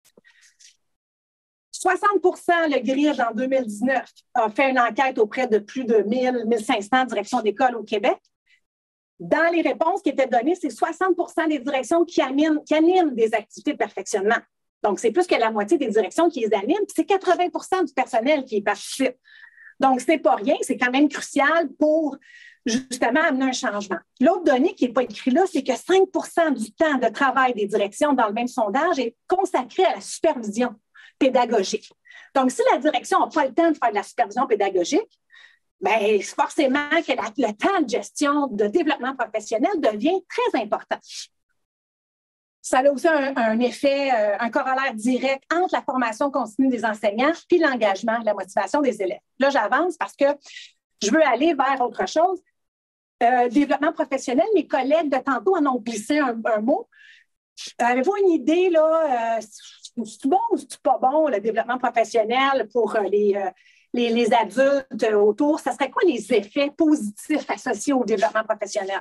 soixante pour cent, le G R I D, en deux mille dix-neuf, a fait une enquête auprès de plus de mille, mille cinq cents directions d'école au Québec. Dans les réponses qui étaient données, c'est soixante pour cent des directions qui animent, qui animent des activités de perfectionnement. Donc, c'est plus que la moitié des directions qui les animent, puis c'est quatre-vingts pour cent du personnel qui y participe. Donc, ce n'est pas rien, c'est quand même crucial pour justement amener un changement. L'autre donnée qui n'est pas écrite là, c'est que cinq pour cent du temps de travail des directions dans le même sondage est consacré à la supervision pédagogique. Donc, si la direction n'a pas le temps de faire de la supervision pédagogique, bien, forcément que la, le temps de gestion, de développement professionnel devient très important. Ça a aussi un, un effet, euh, un corollaire direct entre la formation continue des enseignants puis l'engagement, la motivation des élèves. Là, j'avance parce que je veux aller vers autre chose. Euh, développement professionnel, mes collègues de tantôt en ont glissé un, un mot. Avez-vous une idée, là, euh, c'est bon ou c'est pas bon, le développement professionnel pour euh, les, euh, les, les adultes autour? Ça serait quoi les effets positifs associés au développement professionnel?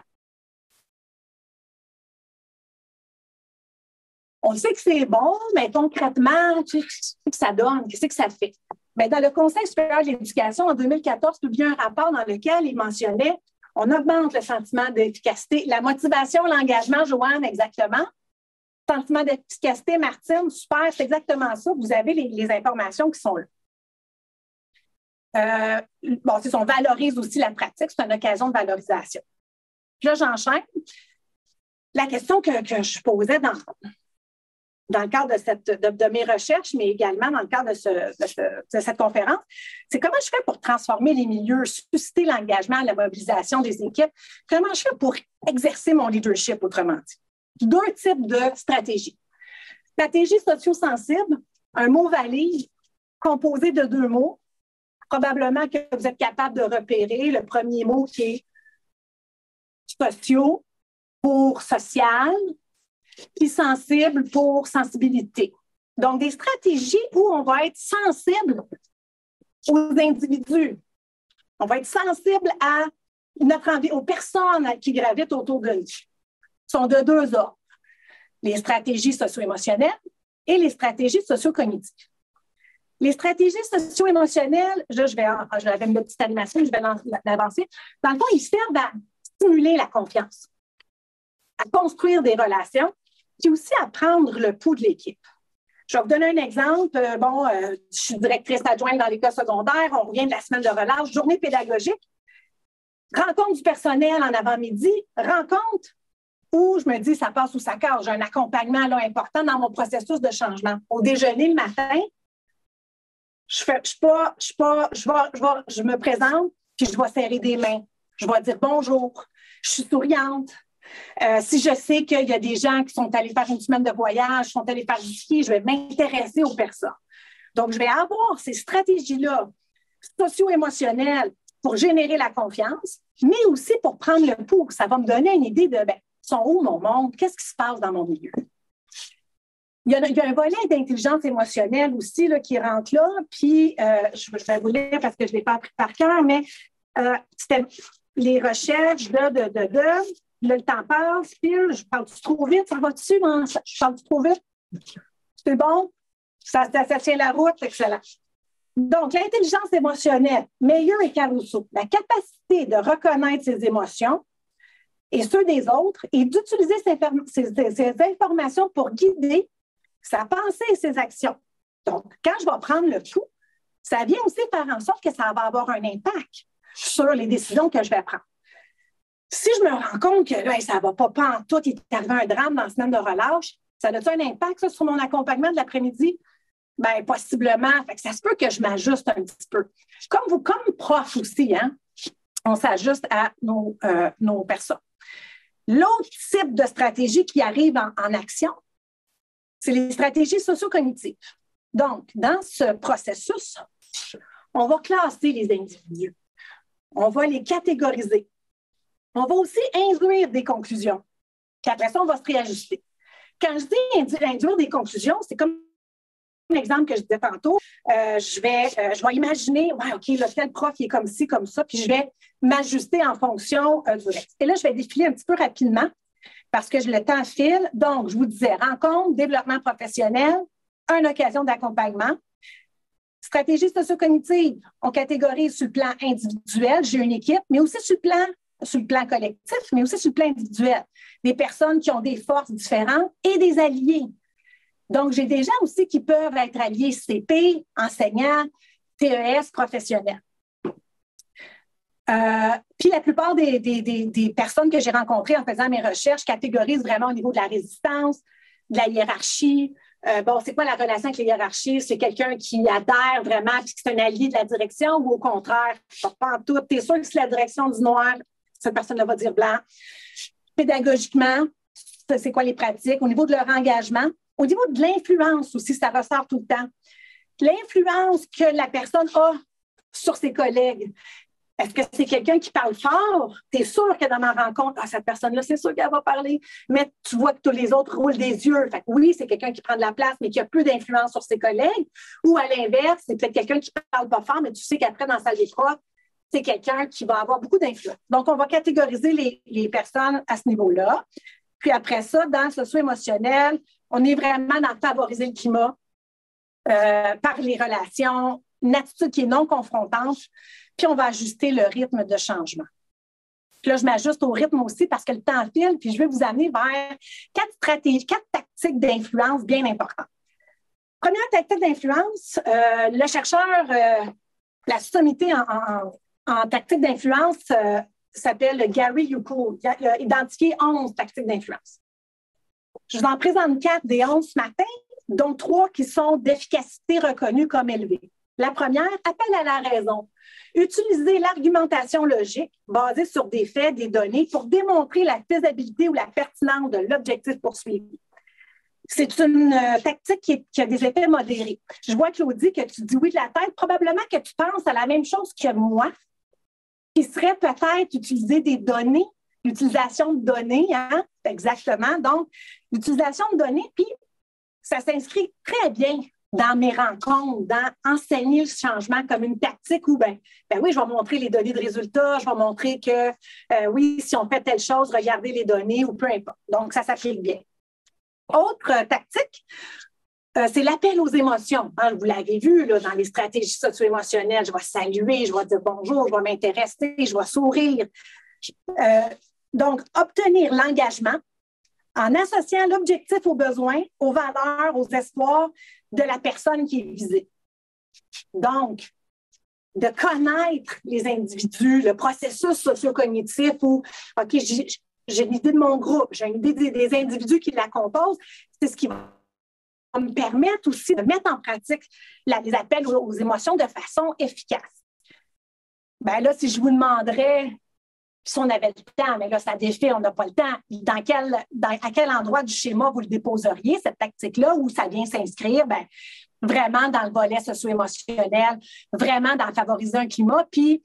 On sait que c'est bon, mais concrètement, qu'est-ce que ça donne? Qu'est-ce que ça fait? Bien, dans le Conseil supérieur de l'éducation, en deux mille quatorze, publié un rapport dans lequel il mentionnait on augmente le sentiment d'efficacité. La motivation, l'engagement, Joanne, exactement. Sentiment d'efficacité, Martine, super, c'est exactement ça. Vous avez les, les informations qui sont là. Euh, bon, c'est ça, on valorise aussi la pratique, c'est une occasion de valorisation. Puis là, j'enchaîne. La question que, que je posais dans, dans le cadre de, cette, de, de mes recherches, mais également dans le cadre de, ce, de, ce, de cette conférence, c'est comment je fais pour transformer les milieux, susciter l'engagement, la mobilisation des équipes, comment je fais pour exercer mon leadership, autrement dit. Deux types de stratégies. Stratégie socio-sensible, un mot valise composé de deux mots. Probablement que vous êtes capable de repérer le premier mot qui est socio pour social, puis sensible pour sensibilité. Donc, des stratégies où on va être sensible aux individus. On va être sensible à notre envie, aux personnes qui gravitent autour de nous. Sont de deux ordres. Les stratégies socio-émotionnelles et les stratégies socio-cognitives. Les stratégies socio-émotionnelles, là, je vais, j'avais une petite animation, je vais l'avancer. Dans le fond, ils servent à stimuler la confiance, à construire des relations, puis aussi à prendre le pouls de l'équipe. Je vais vous donner un exemple. Bon, euh, je suis directrice adjointe dans l'école secondaire, on revient de la semaine de relâche, journée pédagogique, rencontre du personnel en avant-midi, rencontre où je me dis, ça passe ou ça casse. J'ai un accompagnement là, important dans mon processus de changement. Au déjeuner le matin, je, fais, je, suis pas, je, suis pas, je, vais, je, vais, je me présente, puis je vais serrer des mains. Je vais dire bonjour, je suis souriante. Euh, si je sais qu'il y a des gens qui sont allés faire une semaine de voyage, sont allés faire du ski, je vais m'intéresser aux personnes. Donc, je vais avoir ces stratégies-là socio-émotionnelles pour générer la confiance, mais aussi pour prendre le pouls. Ça va me donner une idée de, bien, sont où mon monde? Qu'est-ce qui se passe dans mon milieu? Il y a, il y a un volet d'intelligence émotionnelle aussi là, qui rentre là, puis euh, je, je vais vous lire parce que je ne l'ai pas appris par cœur, mais euh, c'était les recherches de, de, de, de, là, le temps passe, puis je parle-tu trop vite, ça va-tu? Hein? Je parle-tu trop vite? C'est bon? Ça, ça, ça tient la route, excellent. Donc, l'intelligence émotionnelle, Meyer et Caruso, la capacité de reconnaître ses émotions et ceux des autres et d'utiliser ces, ces, ces informations pour guider sa pensée et ses actions. Donc, quand je vais prendre le pouls, ça vient aussi faire en sorte que ça va avoir un impact sur les décisions que je vais prendre. Si je me rends compte que là, ça ne va pas, pas en tout, il est arrivé un drame dans la semaine de relâche, ça a-t-il un impact ça, sur mon accompagnement de l'après-midi? Bien, possiblement. Fait que ça se peut que je m'ajuste un petit peu. Comme vous, comme prof aussi, hein, on s'ajuste à nos, euh, nos personnes. L'autre type de stratégie qui arrive en, en action, c'est les stratégies socio-cognitives. Donc, dans ce processus, on va classer les individus. On va les catégoriser. On va aussi induire des conclusions. Puis après ça, on va se réajuster. Quand je dis induire des conclusions, c'est comme l'exemple que je disais tantôt. Euh, je, vais, euh, je vais imaginer, ouais, OK, là, tel prof, il est comme ci, comme ça, puis je vais m'ajuster en fonction euh, du reste. Et là, je vais défiler un petit peu rapidement parce que le temps file. Donc, je vous disais, rencontre, développement professionnel, une occasion d'accompagnement. Stratégie socio-cognitive, on catégorise sur le plan individuel, j'ai une équipe, mais aussi sur le plan, sur le plan collectif, mais aussi sur le plan individuel. Des personnes qui ont des forces différentes et des alliés. Donc, j'ai des gens aussi qui peuvent être alliés C P, enseignants, T E S, professionnels. Euh, puis la plupart des, des, des, des personnes que j'ai rencontrées en faisant mes recherches catégorisent vraiment au niveau de la résistance, de la hiérarchie. Euh, bon, c'est quoi la relation avec la hiérarchie? C'est quelqu'un qui adhère vraiment puis que c'est un allié de la direction ou au contraire, pas en tout. Tu es sûr que si la direction dit noir, cette personne-là va dire blanc. Pédagogiquement, c'est quoi les pratiques? Au niveau de leur engagement, au niveau de l'influence aussi, ça ressort tout le temps. L'influence que la personne a sur ses collègues. Est-ce que c'est quelqu'un qui parle fort? Tu es sûr que dans ma rencontre, ah, cette personne-là, c'est sûr qu'elle va parler, mais tu vois que tous les autres roulent des yeux. Fait que oui, c'est quelqu'un qui prend de la place, mais qui a peu d'influence sur ses collègues. Ou à l'inverse, c'est peut-être quelqu'un qui ne parle pas fort, mais tu sais qu'après, dans la salle des profs, c'est quelqu'un qui va avoir beaucoup d'influence. Donc, on va catégoriser les, les personnes à ce niveau-là. Puis après ça, dans le socio-émotionnel, on est vraiment dans favoriser le climat euh, par les relations, une attitude qui est non confrontante, puis on va ajuster le rythme de changement. Puis là, je m'ajuste au rythme aussi parce que le temps file, puis je vais vous amener vers quatre stratégies, quatre tactiques d'influence bien importantes. Première tactique d'influence, euh, le chercheur, euh, la sommité en, en, en tactique d'influence euh, s'appelle Gary Yuko. Il a, il a identifié onze tactiques d'influence. Je vous en présente quatre des onze ce matin, dont trois qui sont d'efficacité reconnue comme élevée. La première, appel à la raison. Utiliser l'argumentation logique basée sur des faits, des données pour démontrer la faisabilité ou la pertinence de l'objectif poursuivi. C'est une euh, tactique qui, est, qui a des effets modérés. Je vois, Claudie, que tu dis oui de la tête. Probablement que tu penses à la même chose que moi, qui serait peut-être utiliser des données, l'utilisation de données, hein? Exactement. Donc, l'utilisation de données, puis ça s'inscrit très bien dans mes rencontres, dans enseigner le changement comme une tactique où, ben, ben oui, je vais montrer les données de résultats, je vais montrer que, euh, oui, si on fait telle chose, regardez les données ou peu importe. Donc, ça s'applique bien. Autre euh, tactique, euh, c'est l'appel aux émotions. Hein, vous l'avez vu là, dans les stratégies socio-émotionnelles, je vais saluer, je vais dire bonjour, je vais m'intéresser, je vais sourire. Euh, donc, obtenir l'engagement en associant l'objectif aux besoins, aux valeurs, aux espoirs de la personne qui est visée. Donc, de connaître les individus, le processus socio-cognitif où, OK, j'ai, j'ai une idée de mon groupe, j'ai une idée des, des individus qui la composent, c'est ce qui va me permettre aussi de mettre en pratique la, les appels aux, aux émotions de façon efficace. Bien là, si je vous demanderais, si on avait le temps, mais là, ça défait, on n'a pas le temps, dans quel, dans, à quel endroit du schéma vous le déposeriez, cette tactique-là, où ça vient s'inscrire, bien, vraiment dans le volet socio-émotionnel, vraiment dans favoriser un climat, puis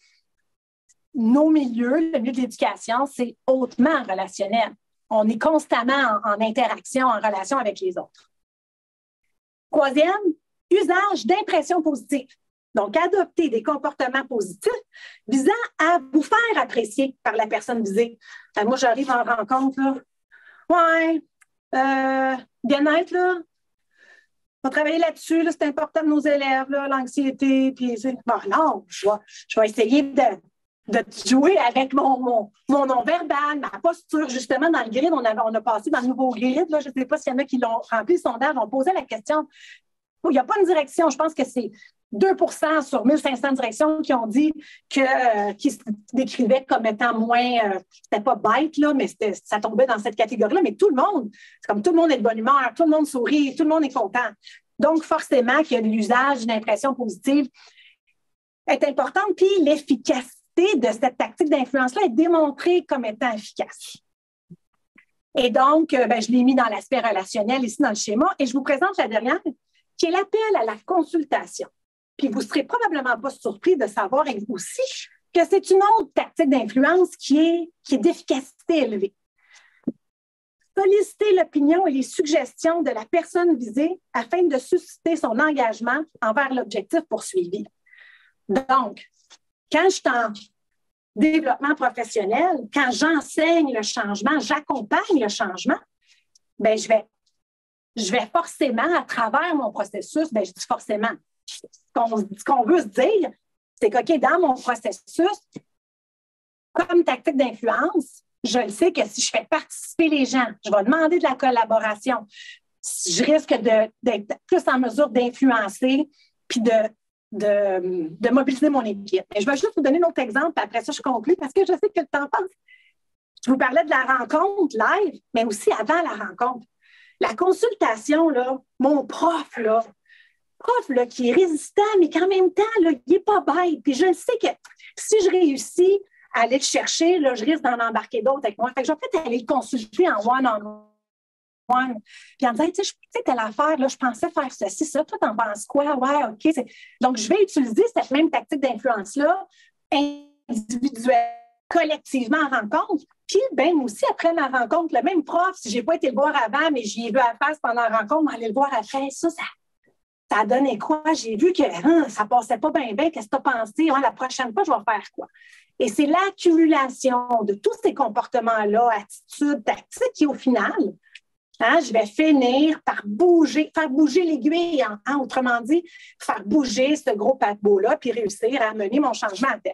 nos milieux, le milieu de l'éducation, c'est hautement relationnel. On est constamment en, en interaction, en relation avec les autres. Troisième, usage d'impressions positives. Donc, adopter des comportements positifs visant à vous faire apprécier par la personne visée. Enfin, moi, j'arrive en rencontre, là. Ouais, euh, bien-être, là. On va travailler là-dessus, là, c'est important de nos élèves, là, l'anxiété. Puis, bon, non, je vais, je vais essayer de, de jouer avec mon, mon, mon non-verbal, ma posture. Justement, dans le grid, on a, on a passé dans le nouveau grid. Là, je ne sais pas s'il y en a qui l'ont rempli le sondage. On posait la question. Il n'y a pas une direction. Je pense que c'est deux pour cent sur mille cinq cents directions qui ont dit que, euh, qui se décrivaient comme étant moins, euh, c'était pas bête, là, mais ça tombait dans cette catégorie-là. Mais tout le monde, c'est comme tout le monde est de bonne humeur, tout le monde sourit, tout le monde est content. Donc, forcément, qu'il y a l'usage d'une impression positive est importante. Puis, l'efficacité de cette tactique d'influence-là est démontrée comme étant efficace. Et donc, euh, ben, je l'ai mis dans l'aspect relationnel ici dans le schéma. Et je vous présente la dernière, qui est l'appel à la consultation. Puis vous ne serez probablement pas surpris de savoir aussi que c'est une autre tactique d'influence qui est, qui est d'efficacité élevée. Solliciter l'opinion et les suggestions de la personne visée afin de susciter son engagement envers l'objectif poursuivi. Donc, quand je suis en développement professionnel, quand j'enseigne le changement, j'accompagne le changement, bien, je vais, je vais forcément, à travers mon processus, bien, je dis forcément, ce qu'on, ce qu'on veut se dire, c'est que, dans mon processus, comme tactique d'influence, je le sais que si je fais participer les gens, je vais demander de la collaboration, je risque de, d'être plus en mesure d'influencer puis de, de, de mobiliser mon équipe. Et je vais juste vous donner un autre exemple, puis après ça, je conclue parce que je sais que le temps passe. Je vous parlais de la rencontre live, mais aussi avant la rencontre. La consultation, là, mon prof, là, prof là, qui est résistant, mais qu'en même temps, là, il n'est pas bête. Puis je le sais que si je réussis à aller le chercher, là, je risque d'en embarquer d'autres avec moi. Fait que je vais peut-être aller le consulter en one-on-one. Puis en disant, tu sais, tu sais, telle affaire, là, je pensais faire ceci, ça. Toi, t'en penses quoi? Ouais, OK. C'est... Donc, je vais utiliser cette même tactique d'influence-là individuelle, collectivement en rencontre. Puis, ben aussi, après ma rencontre, le même prof, si je n'ai pas été le voir avant, mais j'y ai vu à la face pendant la rencontre, aller le voir après, ça, ça, ça a donné quoi? J'ai vu que hein, ça ne passait pas bien, bien. Qu'est-ce que tu as pensé? Ouais, la prochaine fois, je vais faire quoi? Et c'est l'accumulation de tous ces comportements-là, attitudes, tactiques, qui, au final, hein, je vais finir par bouger, faire bouger l'aiguille, hein, hein, autrement dit, faire bouger ce gros paquebot-là, puis réussir à mener mon changement à terme.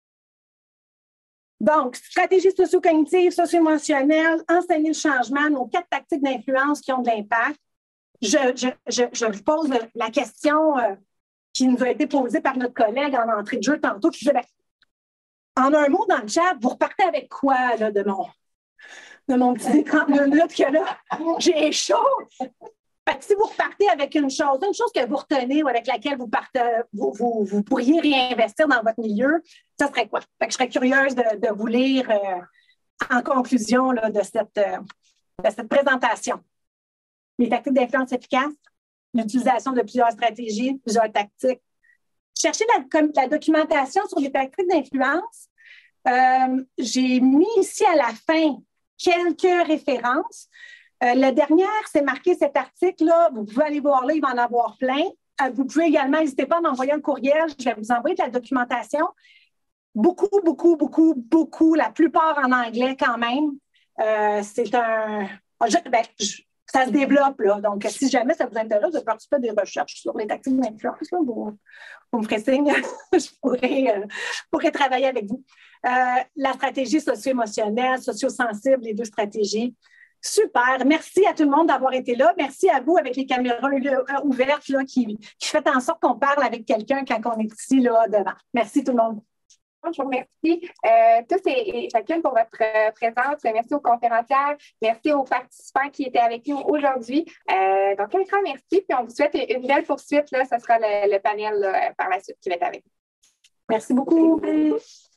Donc, stratégie socio-cognitive, socio-émotionnelle, enseigner le changement, nos quatre tactiques d'influence qui ont de l'impact. Je, je, je, je vous pose la question euh, qui nous a été posée par notre collègue en entrée de jeu tantôt, qui disait, ben, en un mot dans le chat, vous repartez avec quoi là, de, mon, de mon petit trente minutes que là, j'ai chaud? Fait que si vous repartez avec une chose, une chose que vous retenez ou avec laquelle vous, partez, vous, vous, vous pourriez réinvestir dans votre milieu, ça serait quoi? Fait que je serais curieuse de, de vous lire euh, en conclusion là, de, cette, euh, de cette présentation. Les tactiques d'influence efficaces, l'utilisation de plusieurs stratégies, plusieurs tactiques. Cherchez la, la documentation sur les tactiques d'influence. Euh, j'ai mis ici à la fin quelques références. Euh, la dernière, c'est marqué cet article-là. Vous pouvez aller voir là, il va en avoir plein. Euh, vous pouvez également, n'hésitez pas à m'envoyer un courriel. Je vais vous envoyer de la documentation. Beaucoup, beaucoup, beaucoup, beaucoup, la plupart en anglais quand même. Euh, c'est un... Je, ben, je, ça se développe, là. Donc, si jamais ça vous intéresse de participer à des recherches sur les tactiques d'influence, là, vous, vous me ferez signe. je, pourrais, euh, je pourrais travailler avec vous. Euh, la stratégie socio-émotionnelle, socio-sensible, les deux stratégies. Super. Merci à tout le monde d'avoir été là. Merci à vous avec les caméras ouvertes là, qui, qui fait en sorte qu'on parle avec quelqu'un quand on est ici là, devant. Merci tout le monde. Je vous remercie euh, tous et, et chacune pour votre euh, présence. Merci aux conférencières. Merci aux participants qui étaient avec nous aujourd'hui. Euh, donc, un grand merci. Puis, on vous souhaite une belle poursuite. Là. Ce sera le, le panel là, par la suite qui va être avec nous. Merci beaucoup. Merci.